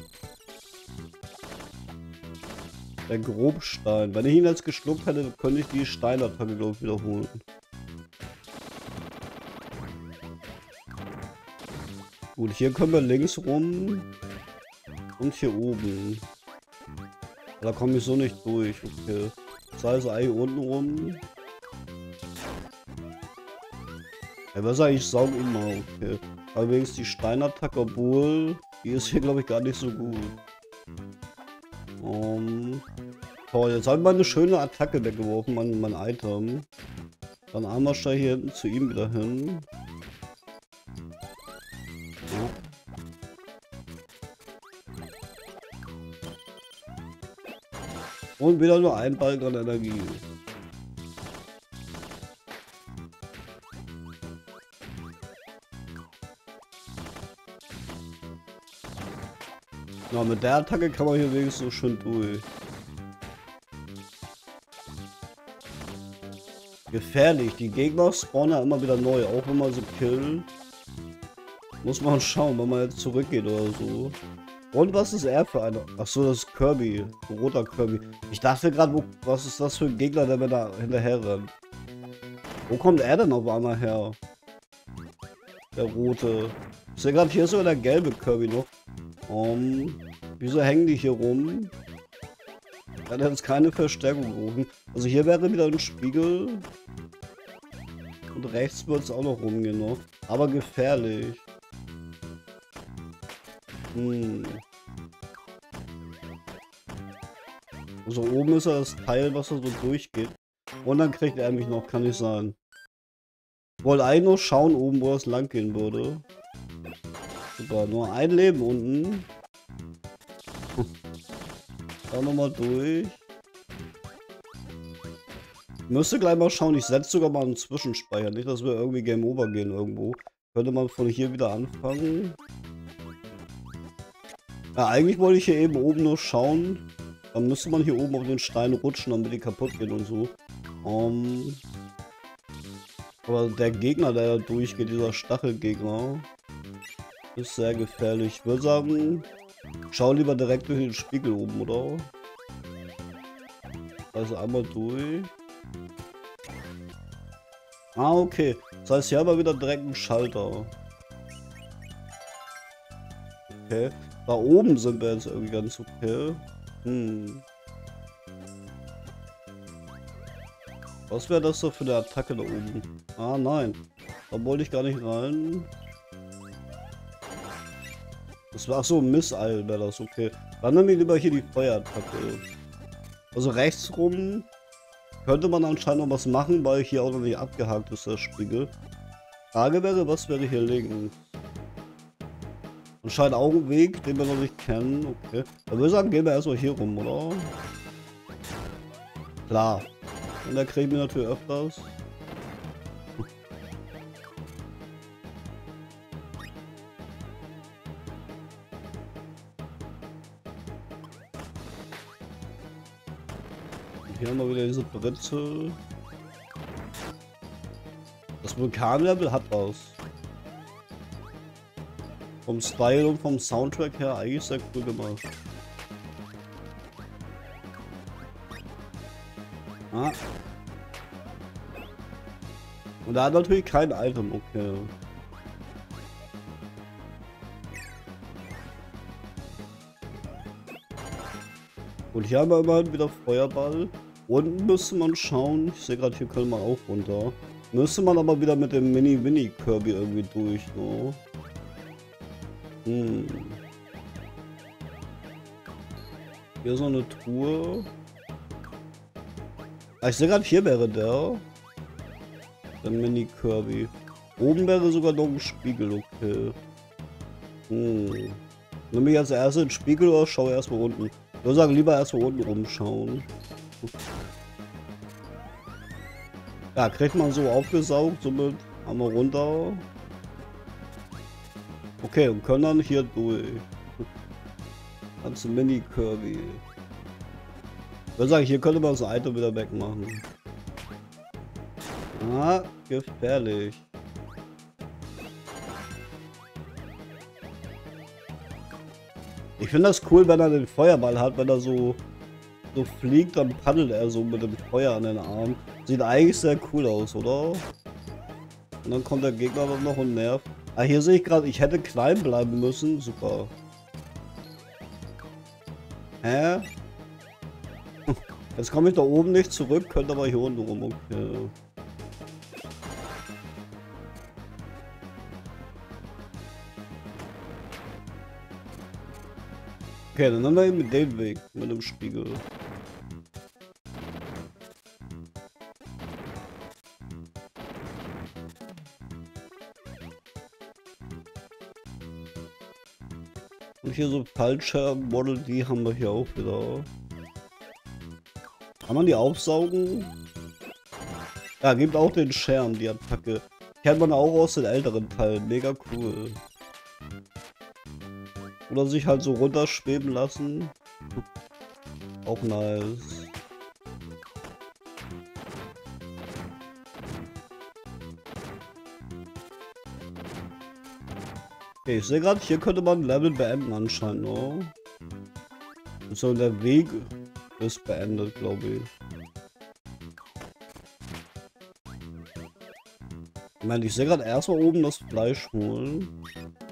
Der Grobstein. Wenn ich ihn jetzt geschluckt hätte, könnte ich die Steinattacke, glaube ich, wiederholen. Gut, hier können wir links rum. Und hier oben. Da komme ich so nicht durch. Okay. Das heißt eigentlich unten rum. Ja, was eigentlich saugen immer, okay. Allerdings die Steinattacke, obwohl, die ist hier glaube ich gar nicht so gut. Um, toll, jetzt habe ich mal eine schöne Attacke weggeworfen, mein, mein Item. Dann einmal steil hier hinten zu ihm wieder hin. Ja. Und wieder nur ein Balken an Energie. Na, mit der Attacke kann man hier wenigstens so schön durch. Gefährlich, die Gegner spawnen ja immer wieder neu, auch wenn man sie killt. Muss man schauen, wenn man jetzt zurückgeht oder so. Und was ist er für eine? Achso, das ist Kirby. Ein roter Kirby. Ich dachte gerade, was ist das für ein Gegner, der mir da hinterher rennt? Wo kommt er denn auf einmal her? Der rote. Ich sehe gerade, hier ist sogar der gelbe Kirby noch. Um, wieso hängen die hier rum? Er hat jetzt keine Verstärkung gerufen. Also hier wäre wieder ein Spiegel. Und rechts wird es auch noch rumgehen noch. Aber gefährlich. Hm. Also oben ist ja das Teil, was da so durchgeht. Und dann kriegt er mich noch, kann nicht sein. Ich wollte eigentlich nur schauen oben, wo es lang gehen würde. Super, nur ein Leben unten. Da nochmal durch. Müsste gleich mal schauen, ich setze sogar mal einen Zwischenspeicher. Nicht, dass wir irgendwie Game Over gehen irgendwo. Könnte man von hier wieder anfangen. Ja, eigentlich wollte ich hier eben oben nur schauen. Dann müsste man hier oben auf den Stein rutschen, damit die kaputt gehen und so. Um, aber der Gegner, der da durchgeht, dieser Stachelgegner, ist sehr gefährlich. Ich würde sagen, schau lieber direkt durch den Spiegel oben, oder? Also einmal durch. Ah, okay. Das heißt, hier haben wir wieder direkt einen Schalter. Okay. Da oben sind wir jetzt irgendwie ganz okay. Hm. Was wäre das so für eine Attacke da oben? Ah, nein. Da wollte ich gar nicht rein. Das war so ein Missile, wäre das okay. Dann nehme ich lieber hier die Feuerattacke. Also rechts rum könnte man anscheinend noch was machen, weil hier auch noch nicht abgehakt ist, der Spiegel. Frage wäre, was wäre hier links? Anscheinend auch ein Weg, den wir noch nicht kennen. Okay. Dann würde ich sagen, gehen wir erstmal hier rum, oder? Klar. Und da kriegen wir natürlich öfters. Und hier haben wir wieder diese Britze. Das Vulkanlevel hat was. Vom Style und vom Soundtrack her eigentlich sehr cool gemacht. Ah. Und da hat natürlich kein Item, okay. Und hier haben wir immerhin wieder Feuerball. Unten müsste man schauen. Ich sehe gerade, hier können wir auch runter. Müsste man aber wieder mit dem Mini-Winnie-Kirby irgendwie durch, ne? Hm. Hier so eine Truhe. Ah, ich sehe gerade, hier wäre der. Der Mini-Kirby. Oben wäre sogar noch ein Spiegel, okay. Hm. Nimm ich als erstes den Spiegel oder schau erstmal unten? Ich würde sagen, lieber erstmal unten rumschauen. Ja, kriegt man so aufgesaugt, somit einmal runter. Okay, und können dann hier durch. Ganze Mini-Kirby. Ich würde sagen, hier könnte man das Item wieder wegmachen. Ah, gefährlich. Ich finde das cool, wenn er den Feuerball hat, wenn er so, so fliegt, dann paddelt er so mit dem Feuer an den Arm. Sieht eigentlich sehr cool aus, oder? Und dann kommt der Gegner dann noch und nervt. Ah, hier sehe ich gerade, ich hätte klein bleiben müssen. Super. Hä? Jetzt komme ich da oben nicht zurück, könnte aber hier unten rum. Okay. Okay, dann haben wir eben den Weg mit dem Spiegel. Und hier so Fallschirm-Model, die haben wir hier auch wieder. Kann man die aufsaugen? Ja, gibt auch den Scherm, die Attacke. Kennt man auch aus den älteren Teilen. Mega cool. Oder sich halt so runterschweben lassen. Auch nice. Okay, ich sehe gerade, hier könnte man ein Level beenden anscheinend, ne? So, der Weg ist beendet, glaube ich. Ich meine, ich sehe gerade erstmal oben das Fleisch holen.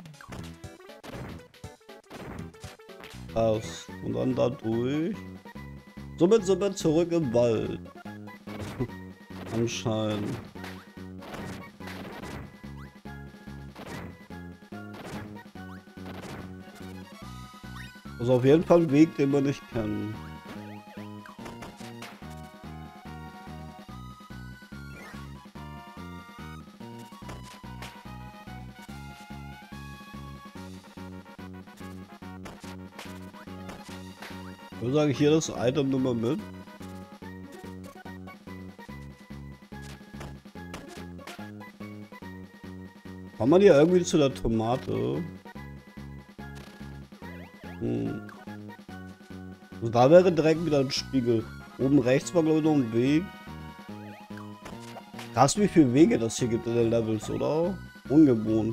Das. Und dann da durch. Somit sind wir zurück im Wald. Anscheinend. Also auf jeden Fall ein Weg, den wir nicht kennen. Ich würde sagen, hier das Item Nummer mit. Kann man hier irgendwie zu der Tomate? Hm. Also da wäre direkt wieder ein Spiegel. Oben rechts war glaube ich noch ein Weg. Krass, wie viele Wege das hier gibt in den Levels, oder? Ungewohnt.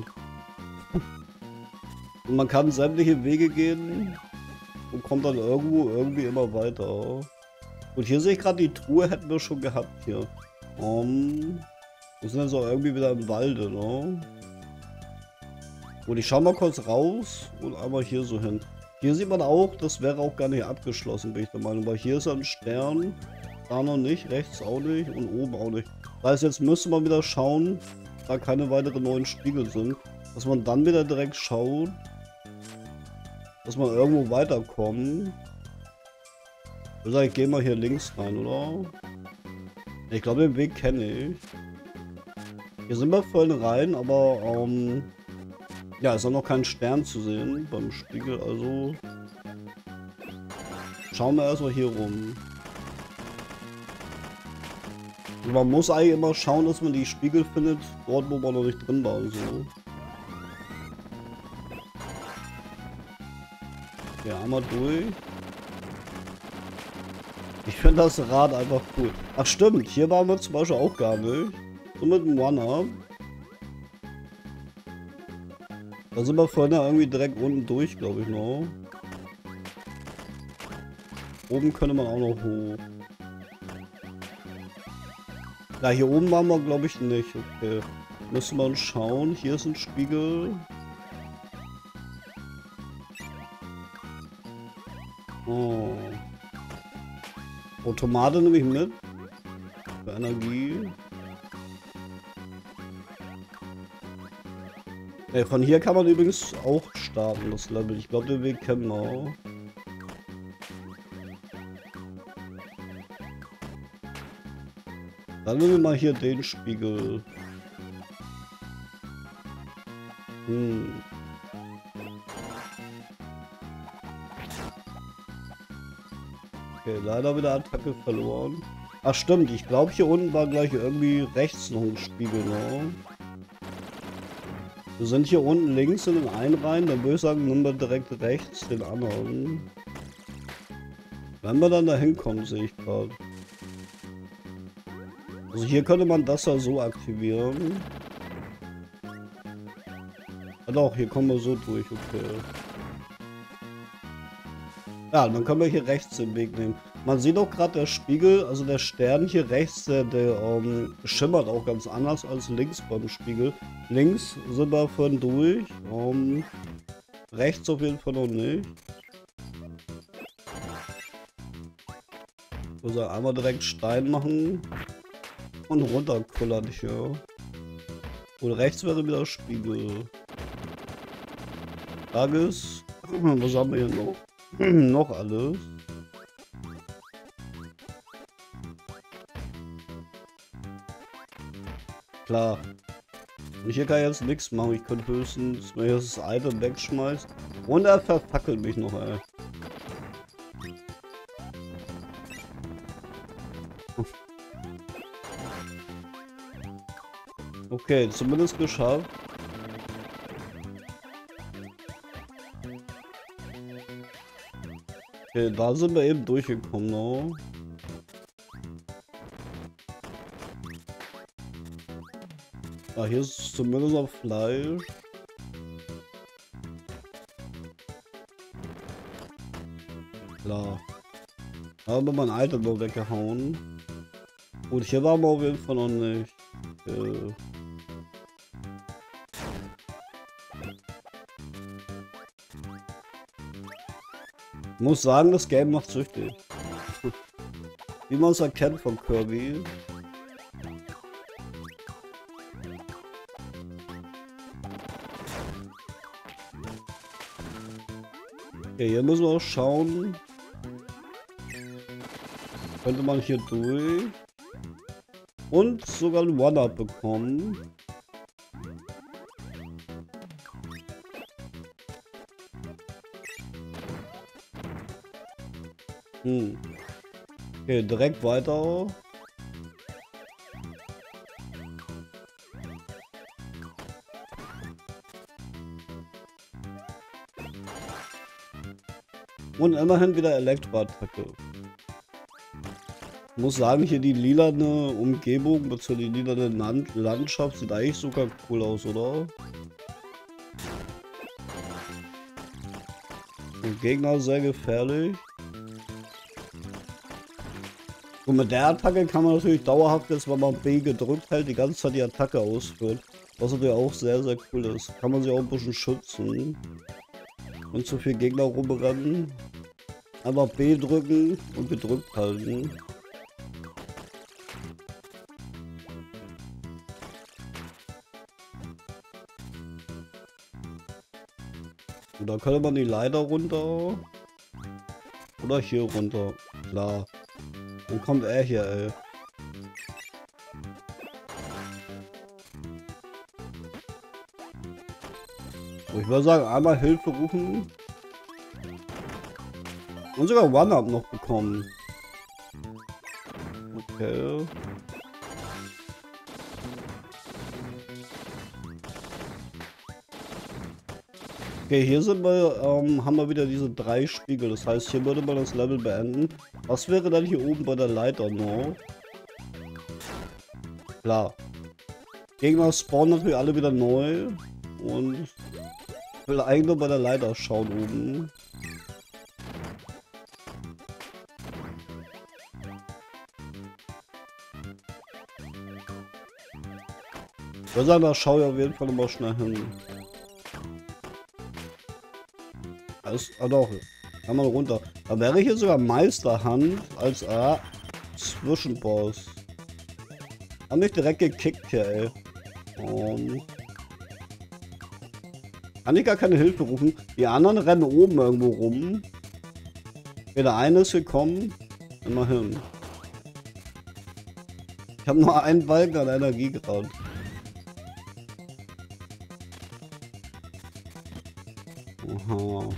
Und man kann sämtliche Wege gehen und kommt dann irgendwo irgendwie immer weiter. Und hier sehe ich gerade, die Truhe hätten wir schon gehabt hier. Um, wir sind jetzt auch irgendwie wieder im Walde, ne? Und ich schau mal kurz raus und einmal hier so hin. Hier sieht man auch, das wäre auch gar nicht abgeschlossen, bin ich der Meinung. Weil hier ist ein Stern, da noch nicht, rechts auch nicht und oben auch nicht. Das heißt, jetzt müsste man wieder schauen, da keine weiteren neuen Spiegel sind. Dass man dann wieder direkt schaut, dass man irgendwo weiterkommt. Ich würde sagen, ich gehe mal hier links rein, oder? Ich glaube, den Weg kenne ich. Hier sind wir voll rein, aber ähm, ja, ist auch noch kein Stern zu sehen beim Spiegel, also schauen wir erstmal hier rum. Und man muss eigentlich immer schauen, dass man die Spiegel findet, dort wo man noch nicht drin war, also. Ja, einmal durch. Ich finde das Rad einfach cool. Ach stimmt, hier waren wir zum Beispiel auch gar nicht. So mit dem One-Up. Da sind wir vorhin irgendwie direkt unten durch, glaube ich noch. Oben könnte man auch noch hoch. Ja, hier oben waren wir, glaube ich, nicht. Okay. Müssen wir schauen. Hier ist ein Spiegel. Oh. Oh, Tomate nehme ich mit. Für Energie. Ey, von hier kann man übrigens auch starten, das Level. Ich glaube, den Weg kennen wir auch. Dann nehmen wir mal hier den Spiegel. Hm. Okay, leider wieder Attacke verloren. Ach stimmt, ich glaube hier unten war gleich irgendwie rechts noch ein Spiegel, ne? Wir sind hier unten links in den einen rein, dann würde ich sagen, nehmen wir direkt rechts den anderen. Wenn wir dann da hinkommen, sehe ich gerade. Also hier könnte man das ja so aktivieren. Ah doch, hier kommen wir so durch, okay. Ja, dann können wir hier rechts den Weg nehmen. Man sieht auch gerade der Spiegel, also der Stern hier rechts, der, der um, schimmert auch ganz anders als links beim Spiegel. Links sind wir vorhin durch, um, rechts auf jeden Fall noch nicht. Also einmal direkt Stein machen und runterkullern hier. Und rechts wäre wieder Spiegel. Tages. Was haben wir hier noch? Noch alles. Klar. Und hier kann ich jetzt nichts machen. Ich könnte höchstens, wenn ich das Item wegschmeißt. Und er verfackelt mich noch, ey. Okay, zumindest geschafft. Okay, da sind wir eben durchgekommen, ne? Ah, hier ist zumindest noch Fleisch. Klar. Da haben wir mein Item noch weggehauen. Gut, hier waren wir auf jeden Fall noch nicht. Äh Ich muss sagen, das Game macht süchtig. Wie man es erkennt von Kirby. Okay, hier müssen wir auch schauen. Könnte man hier durch. Und sogar ein One-Up bekommen. Hm. Okay, direkt weiter. Und immerhin wieder Elektroattacke. Ich muss sagen, hier die lilane Umgebung, bzw. die lilane Land Landschaft sieht eigentlich sogar cool aus, oder? Und Gegner sehr gefährlich. Und mit der Attacke kann man natürlich dauerhaft jetzt, wenn man B gedrückt hält, die ganze Zeit die Attacke ausführen. Was natürlich auch sehr, sehr cool ist. Kann man sich auch ein bisschen schützen. Und zu viel Gegner rumrennen. Einfach B drücken und gedrückt halten. Und da könnte man die Leiter runter. Oder hier runter. Klar. Dann kommt er hier, ey. So, ich würde sagen, einmal Hilfe rufen. Und sogar One-Up noch bekommen. Okay. Okay, hier sind wir, ähm, haben wir wieder diese drei Spiegel. Das heißt, hier würde man das Level beenden. Was wäre dann hier oben bei der Leiter noch? Klar. Gegner spawnen natürlich alle wieder neu. Und ich will eigentlich nur bei der Leiter schauen oben. Ich würde sagen, da schaue ich auf jeden Fall nochmal schnell hin. Alles, ah doch, kann man runter. Da wäre hier sogar Meisterhand als ah, Zwischenboss. Haben mich direkt gekickt hier, ey. Um, kann ich gar keine Hilfe rufen. Die anderen rennen oben irgendwo rum. Okay, der eine ist gekommen. Immerhin. Ich habe nur einen Balken an Energie gerade. Aha.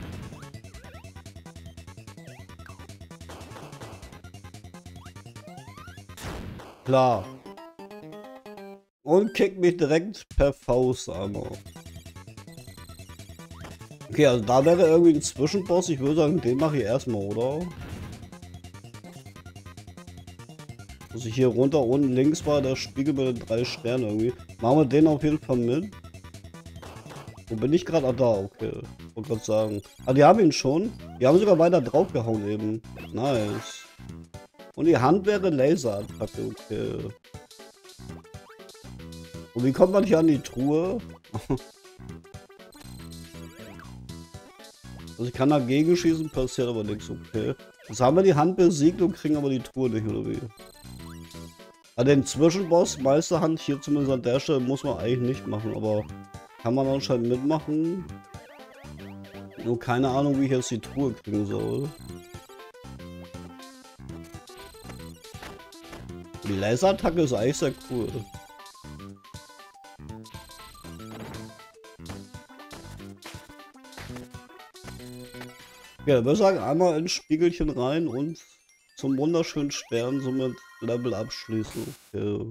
Klar. Und kickt mich direkt per Faust einmal. Okay, also da wäre irgendwie ein Zwischenboss. Ich würde sagen, den mache ich erstmal, oder? Also hier runter, unten links war der Spiegel mit den drei Sternen irgendwie. Machen wir den auf jeden Fall mit. Wo bin ich gerade? Ah, da, okay. Wollte gerade sagen. Ah, die haben ihn schon. Die haben sogar weiter draufgehauen eben. Nice. Und die Hand wäre Laserattacke, okay. Und wie kommt man hier an die Truhe? Also ich kann dagegen schießen, passiert aber nichts, okay. Jetzt haben wir die Hand besiegt und kriegen aber die Truhe nicht, oder wie? Ah, den Zwischenboss, Meisterhand, hier zumindest an der Stelle, muss man eigentlich nicht machen, aber kann man anscheinend mitmachen. Nur keine Ahnung, wie ich jetzt die Truhe kriegen soll. Die Laserattacke ist eigentlich sehr cool. Ja, ich würde sagen, einmal ins Spiegelchen rein und zum wunderschönen Stern somit Level abschließen. Okay.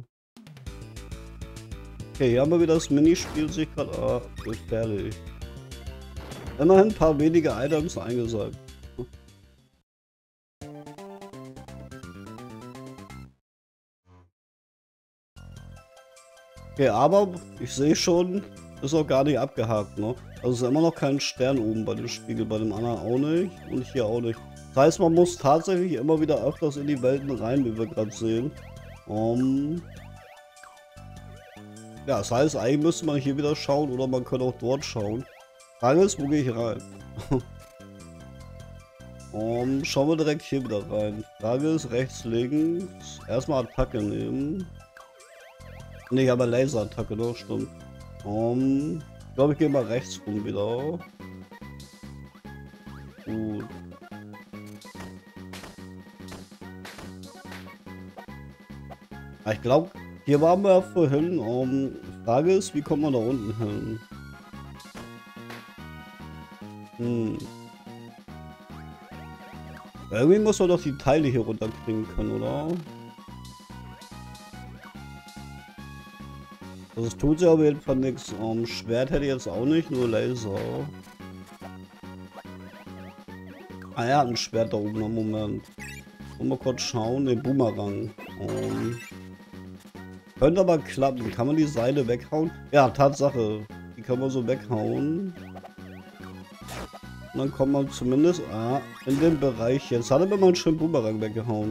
Okay, hier haben wir wieder das Minispiel, sich gerade ah, gefährlich. Immerhin ein paar wenige Items eingesagt. Okay, aber ich sehe schon, ist auch gar nicht abgehakt, ne? Also ist immer noch kein Stern oben bei dem Spiegel, bei dem anderen auch nicht und hier auch nicht. Das heißt, man muss tatsächlich immer wieder öfters in die Welten rein, wie wir gerade sehen. Um, ja, das heißt, eigentlich müsste man hier wieder schauen oder man könnte auch dort schauen. Frage ist, wo gehe ich rein? um, schauen wir direkt hier wieder rein. Frage ist, rechts, links. Erstmal Attacke nehmen. Ne, aber Laserattacke, doch, stimmt. Um, ich glaube, ich gehe mal rechts rum wieder. Gut. Ich glaube, hier waren wir vorhin. Um, Frage ist, wie kommt man da unten hin? Hm. Irgendwie muss man doch die Teile hier runterkriegen können, oder? Also es tut sich auf jeden Fall nichts. Um, Schwert hätte ich jetzt auch nicht, nur Laser. Ah, er hat ein Schwert da oben. Im Moment. Mal kurz schauen. Den Boomerang. Um, könnte aber klappen. Kann man die Seile weghauen? Ja, Tatsache. Die kann man so weghauen. Und dann kommt man zumindest ah, in den Bereich. Jetzt hat er mir mal einen schönen Boomerang weggehauen.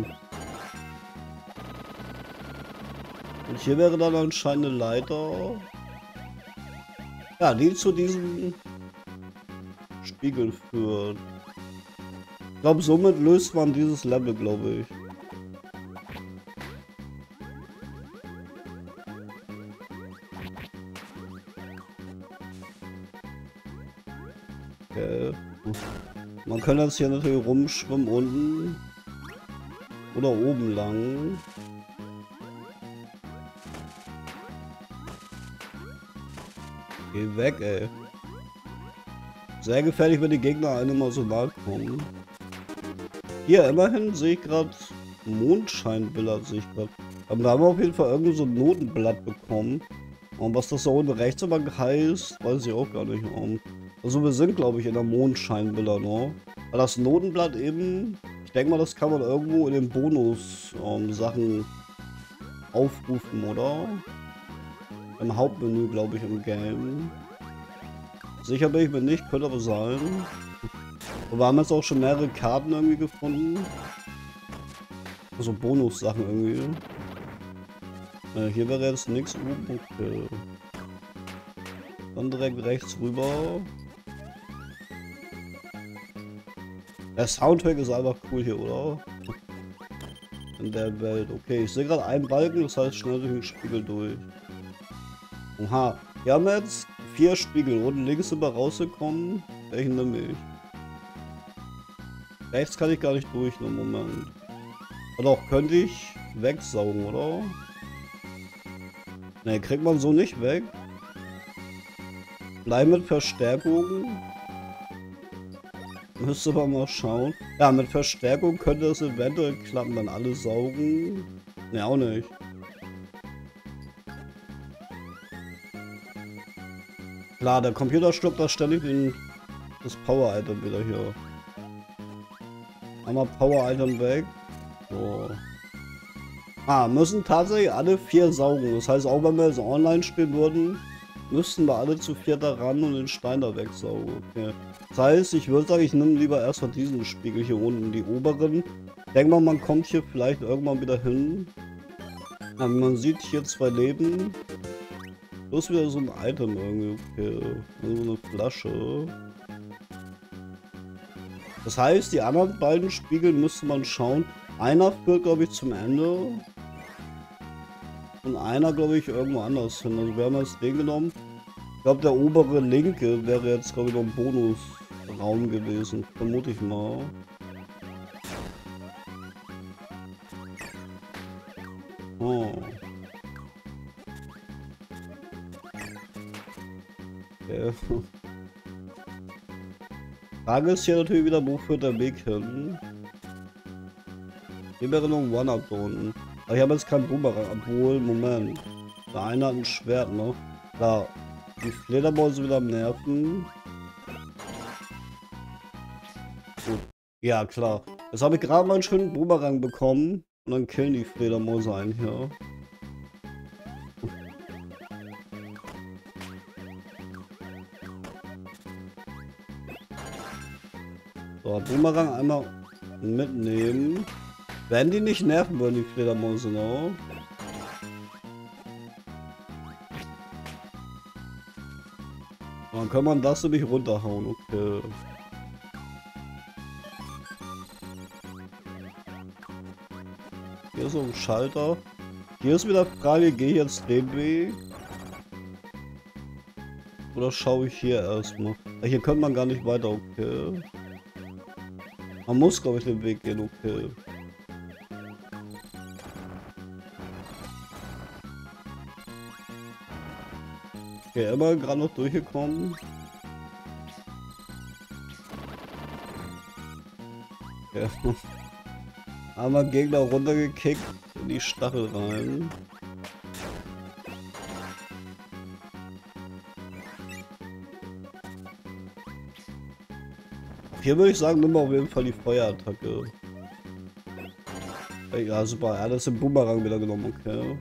Und hier wäre dann anscheinend eine Leiter. Ja, die zu diesem Spiegel führt. Ich glaube, somit löst man dieses Level, glaube ich. Okay. Man kann jetzt hier natürlich rumschwimmen unten. Oder oben lang. Geh weg, ey. Sehr gefährlich, wenn die Gegner einem mal so nahe kommen. Hier, immerhin sehe ich gerade Mondscheinbilder, sehe ich gerade. Aber da haben wir auf jeden Fall irgendwie so ein Notenblatt bekommen. Und was das da unten rechts aber heißt, weiß ich auch gar nicht. Also wir sind, glaube ich, in der Mondscheinbilder, ne? Weil das Notenblatt eben, ich denke mal, das kann man irgendwo in den Bonus-Sachen aufrufen, oder? Im Hauptmenü, glaube ich, im Game. Sicher bin ich mir nicht, könnte aber sein. Aber wir haben jetzt auch schon mehrere Karten irgendwie gefunden. Also Bonus-Sachen irgendwie. Äh, hier wäre jetzt nichts oben. Okay. Dann direkt rechts rüber. Der Soundtrack ist einfach cool hier, oder? In der Welt. Okay, ich sehe gerade einen Balken, das heißt schnell durch den Spiegel durch. Oha, wir haben jetzt vier Spiegel. Unten links sind wir rausgekommen. Welchen nehme ich? Rechts kann ich gar nicht durch im Moment. Oder auch könnte ich wegsaugen, oder? Ne, kriegt man so nicht weg. Bleib mit Verstärkung. Müsste man mal schauen. Ja, mit Verstärkung könnte es eventuell klappen, dann alle saugen. Ne, auch nicht. Klar, der Computer stoppt da ständig den, das Power-Item wieder hier. Einmal Power-Item weg. So. Ah, müssen tatsächlich alle vier saugen. Das heißt, auch wenn wir jetzt online spielen würden, müssten wir alle zu viert da ran und den Stein da wegsaugen. Okay. Das heißt, ich würde sagen, ich nehme lieber erstmal diesen Spiegel hier unten, die oberen. Ich denke mal, man kommt hier vielleicht irgendwann wieder hin. Ja, man sieht hier zwei Leben. Bloß wieder so ein Item irgendwie. Okay. So eine Flasche. Das heißt, die anderen beiden Spiegel müsste man schauen. Einer führt, glaube ich, zum Ende. Und einer, glaube ich, irgendwo anders hin. Also wir haben jetzt den genommen. Ich glaube, der obere linke wäre jetzt, glaube ich, noch ein Bonusraum gewesen. Vermute ich mal. Oh. Okay. Frage ist hier natürlich wieder, wo führt der Weg hin? Hier wäre noch ein One-Up da unten. Aber ich habe jetzt keinen Boomerang, obwohl, Moment. Der eine hat ein Schwert, ne? Da. Die Fledermäuse wieder am Nerven. Gut. Ja, klar. Jetzt habe ich gerade mal einen schönen Boomerang bekommen. Und dann killen die Fledermäuse einen hier. So, Boomerang einmal mitnehmen. Werden die nicht nerven würden, die Fledermäuse, ne? Dann kann man das nämlich runterhauen, okay. Hier ist so ein Schalter. Hier ist wieder Frage, gehe ich jetzt den Weg? Oder schaue ich hier erstmal? Hier könnte man gar nicht weiter, okay. Man muss, glaube ich, den Weg gehen, okay. Okay, immer gerade noch durchgekommen. Okay. Einmal Gegner runtergekickt in die Stachel rein. hier würde ich sagen, nimm mal auf jeden Fall die Feuerattacke. Ja, super. Er hat das im Boomerang wieder genommen, okay.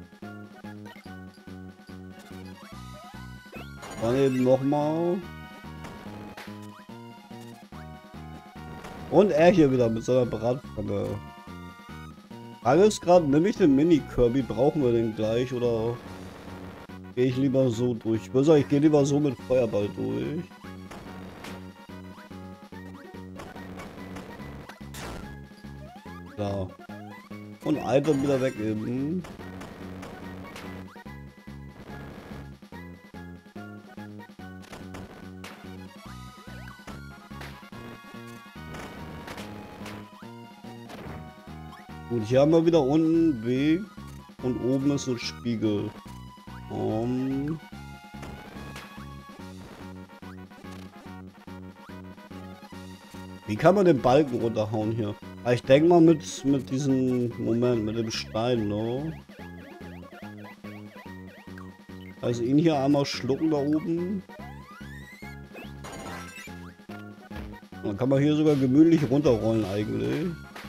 Dann eben nochmal. Und er hier wieder mit seiner Bratpfanne. Frage ist gerade, nehme ich den Mini-Kirby? Brauchen wir den gleich oder gehe ich lieber so durch? Ich würde sagen, ich gehe lieber so mit Feuerball durch. Ja. Und Item wieder weg eben. Gut, hier haben wir wieder unten einen Weg und oben ist ein Spiegel. Um. Wie kann man den Balken runterhauen hier? Ich denke mal mit, mit diesem Moment, mit dem Stein, ne? Also ihn hier einmal schlucken da oben. Dann kann man hier sogar gemütlich runterrollen eigentlich.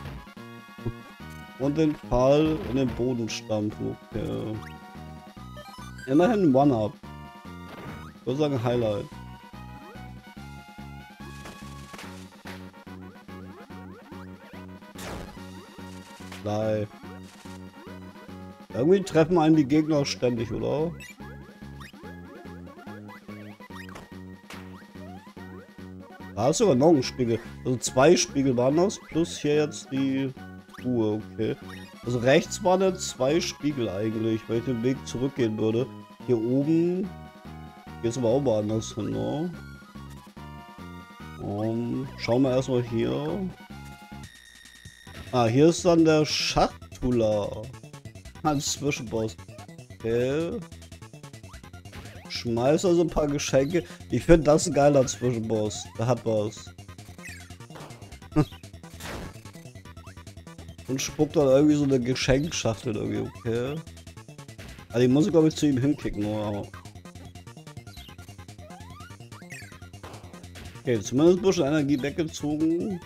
Und den Pfahl in den Boden stampfen. Okay. Immerhin ein One-Up. Ich würde sagen Highlight. Nein. Irgendwie treffen einen die Gegner ständig, oder? Da ist sogar noch ein Spiegel. Also zwei Spiegel waren das, plus hier jetzt die Truhe, okay. Also rechts waren jetzt zwei Spiegel eigentlich, wenn ich den Weg zurückgehen würde. Hier oben geht es aber auch mal anders hin, ne? Um, schauen wir erstmal hier. Ah, hier ist dann der Schachtula. Ein Zwischenboss. Okay. Schmeiß also ein paar Geschenke. Ich finde das ein geiler Zwischenboss. Der hat was. Und spuckt dann irgendwie so eine Geschenkschachtel irgendwie, okay. Also die muss ich glaube ich zu ihm hinkicken, oder? Okay, zumindest ein bisschen Energie weggezogen.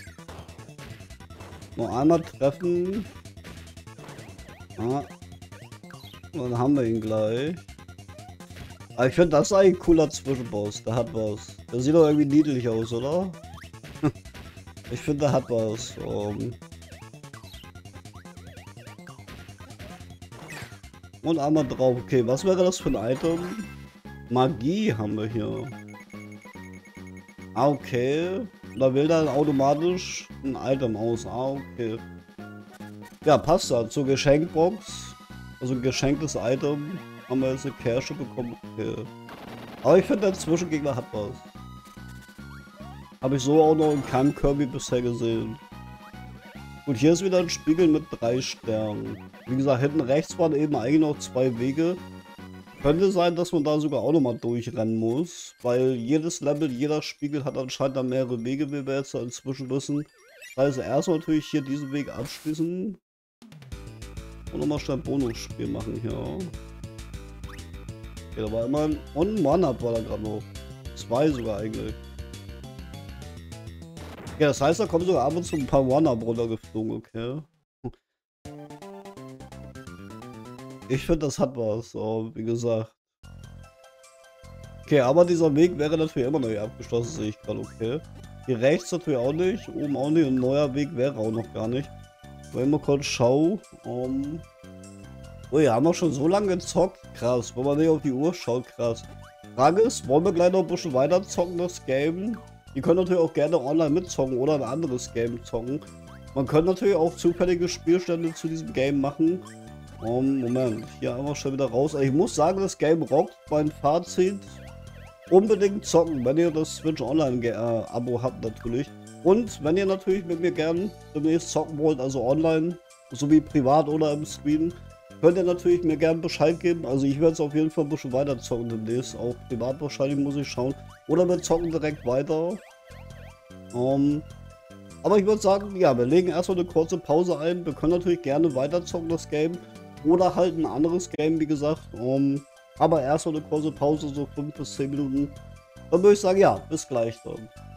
Noch einmal treffen. Ah. Dann haben wir ihn gleich. Aber ich finde, das ist eigentlich ein cooler Zwischenboss. Der hat was. Der sieht doch irgendwie niedlich aus, oder? Ich finde, der hat was. Um. Und einmal drauf. Okay, was wäre das für ein Item? Magie haben wir hier. Ah, okay. Da wählt er automatisch ein Item aus. Ah, okay. Ja, passt da. Zur Geschenkbox. Also ein geschenktes Item. Haben wir jetzt eine Kirsche bekommen. Okay. Aber ich finde, der Zwischengegner hat was. Habe ich so auch noch in keinem Kirby bisher gesehen. Gut, hier ist wieder ein Spiegel mit drei Sternen. Wie gesagt, hinten rechts waren eben eigentlich noch zwei Wege. Könnte sein, dass man da sogar auch nochmal durchrennen muss, weil jedes Level, jeder Spiegel hat anscheinend dann mehrere Wege, wie wir jetzt inzwischen wissen. Das heißt, erstmal natürlich hier diesen Weg abschließen. Und nochmal schnell ein Bonusspiel machen hier. Okay, da war immer ein... Und ein One-Up war da gerade noch. Zwei sogar eigentlich. Ja, das heißt, da kommen sogar ab und zu ein paar One-Up runtergeflogen, okay. Ich finde, das hat was, so, wie gesagt. Okay, aber dieser Weg wäre natürlich immer noch nicht abgeschlossen, sehe ich gerade, okay. Hier rechts natürlich auch nicht, oben auch nicht, ein neuer Weg wäre auch noch gar nicht. Wenn ich mal kurz schaue, um... Oh ja, haben wir schon so lange gezockt? Krass, wenn man nicht auf die Uhr schaut, krass. Frage ist, wollen wir gleich noch ein bisschen weiter zocken, das Game? Ihr könnt natürlich auch gerne online mitzocken oder ein anderes Game zocken. Man könnte natürlich auch zufällige Spielstände zu diesem Game machen. Um, Moment, hier einmal schnell wieder raus. Ich muss sagen, das Game rockt. Mein Fazit: unbedingt zocken, wenn ihr das Switch Online äh, Abo habt natürlich. Und wenn ihr natürlich mit mir gern demnächst zocken wollt, also online, sowie privat oder im Stream, könnt ihr natürlich mir gern Bescheid geben. Also ich werde es auf jeden Fall ein bisschen weiter zocken demnächst. Auch privat wahrscheinlich muss ich schauen. Oder wir zocken direkt weiter. Um, aber ich würde sagen, ja, wir legen erstmal eine kurze Pause ein. Wir können natürlich gerne weiter zocken, das Game. Oder halt ein anderes Game, wie gesagt. Um, aber erstmal eine kurze Pause, so fünf bis zehn Minuten. Dann würde ich sagen, ja, bis gleich dann.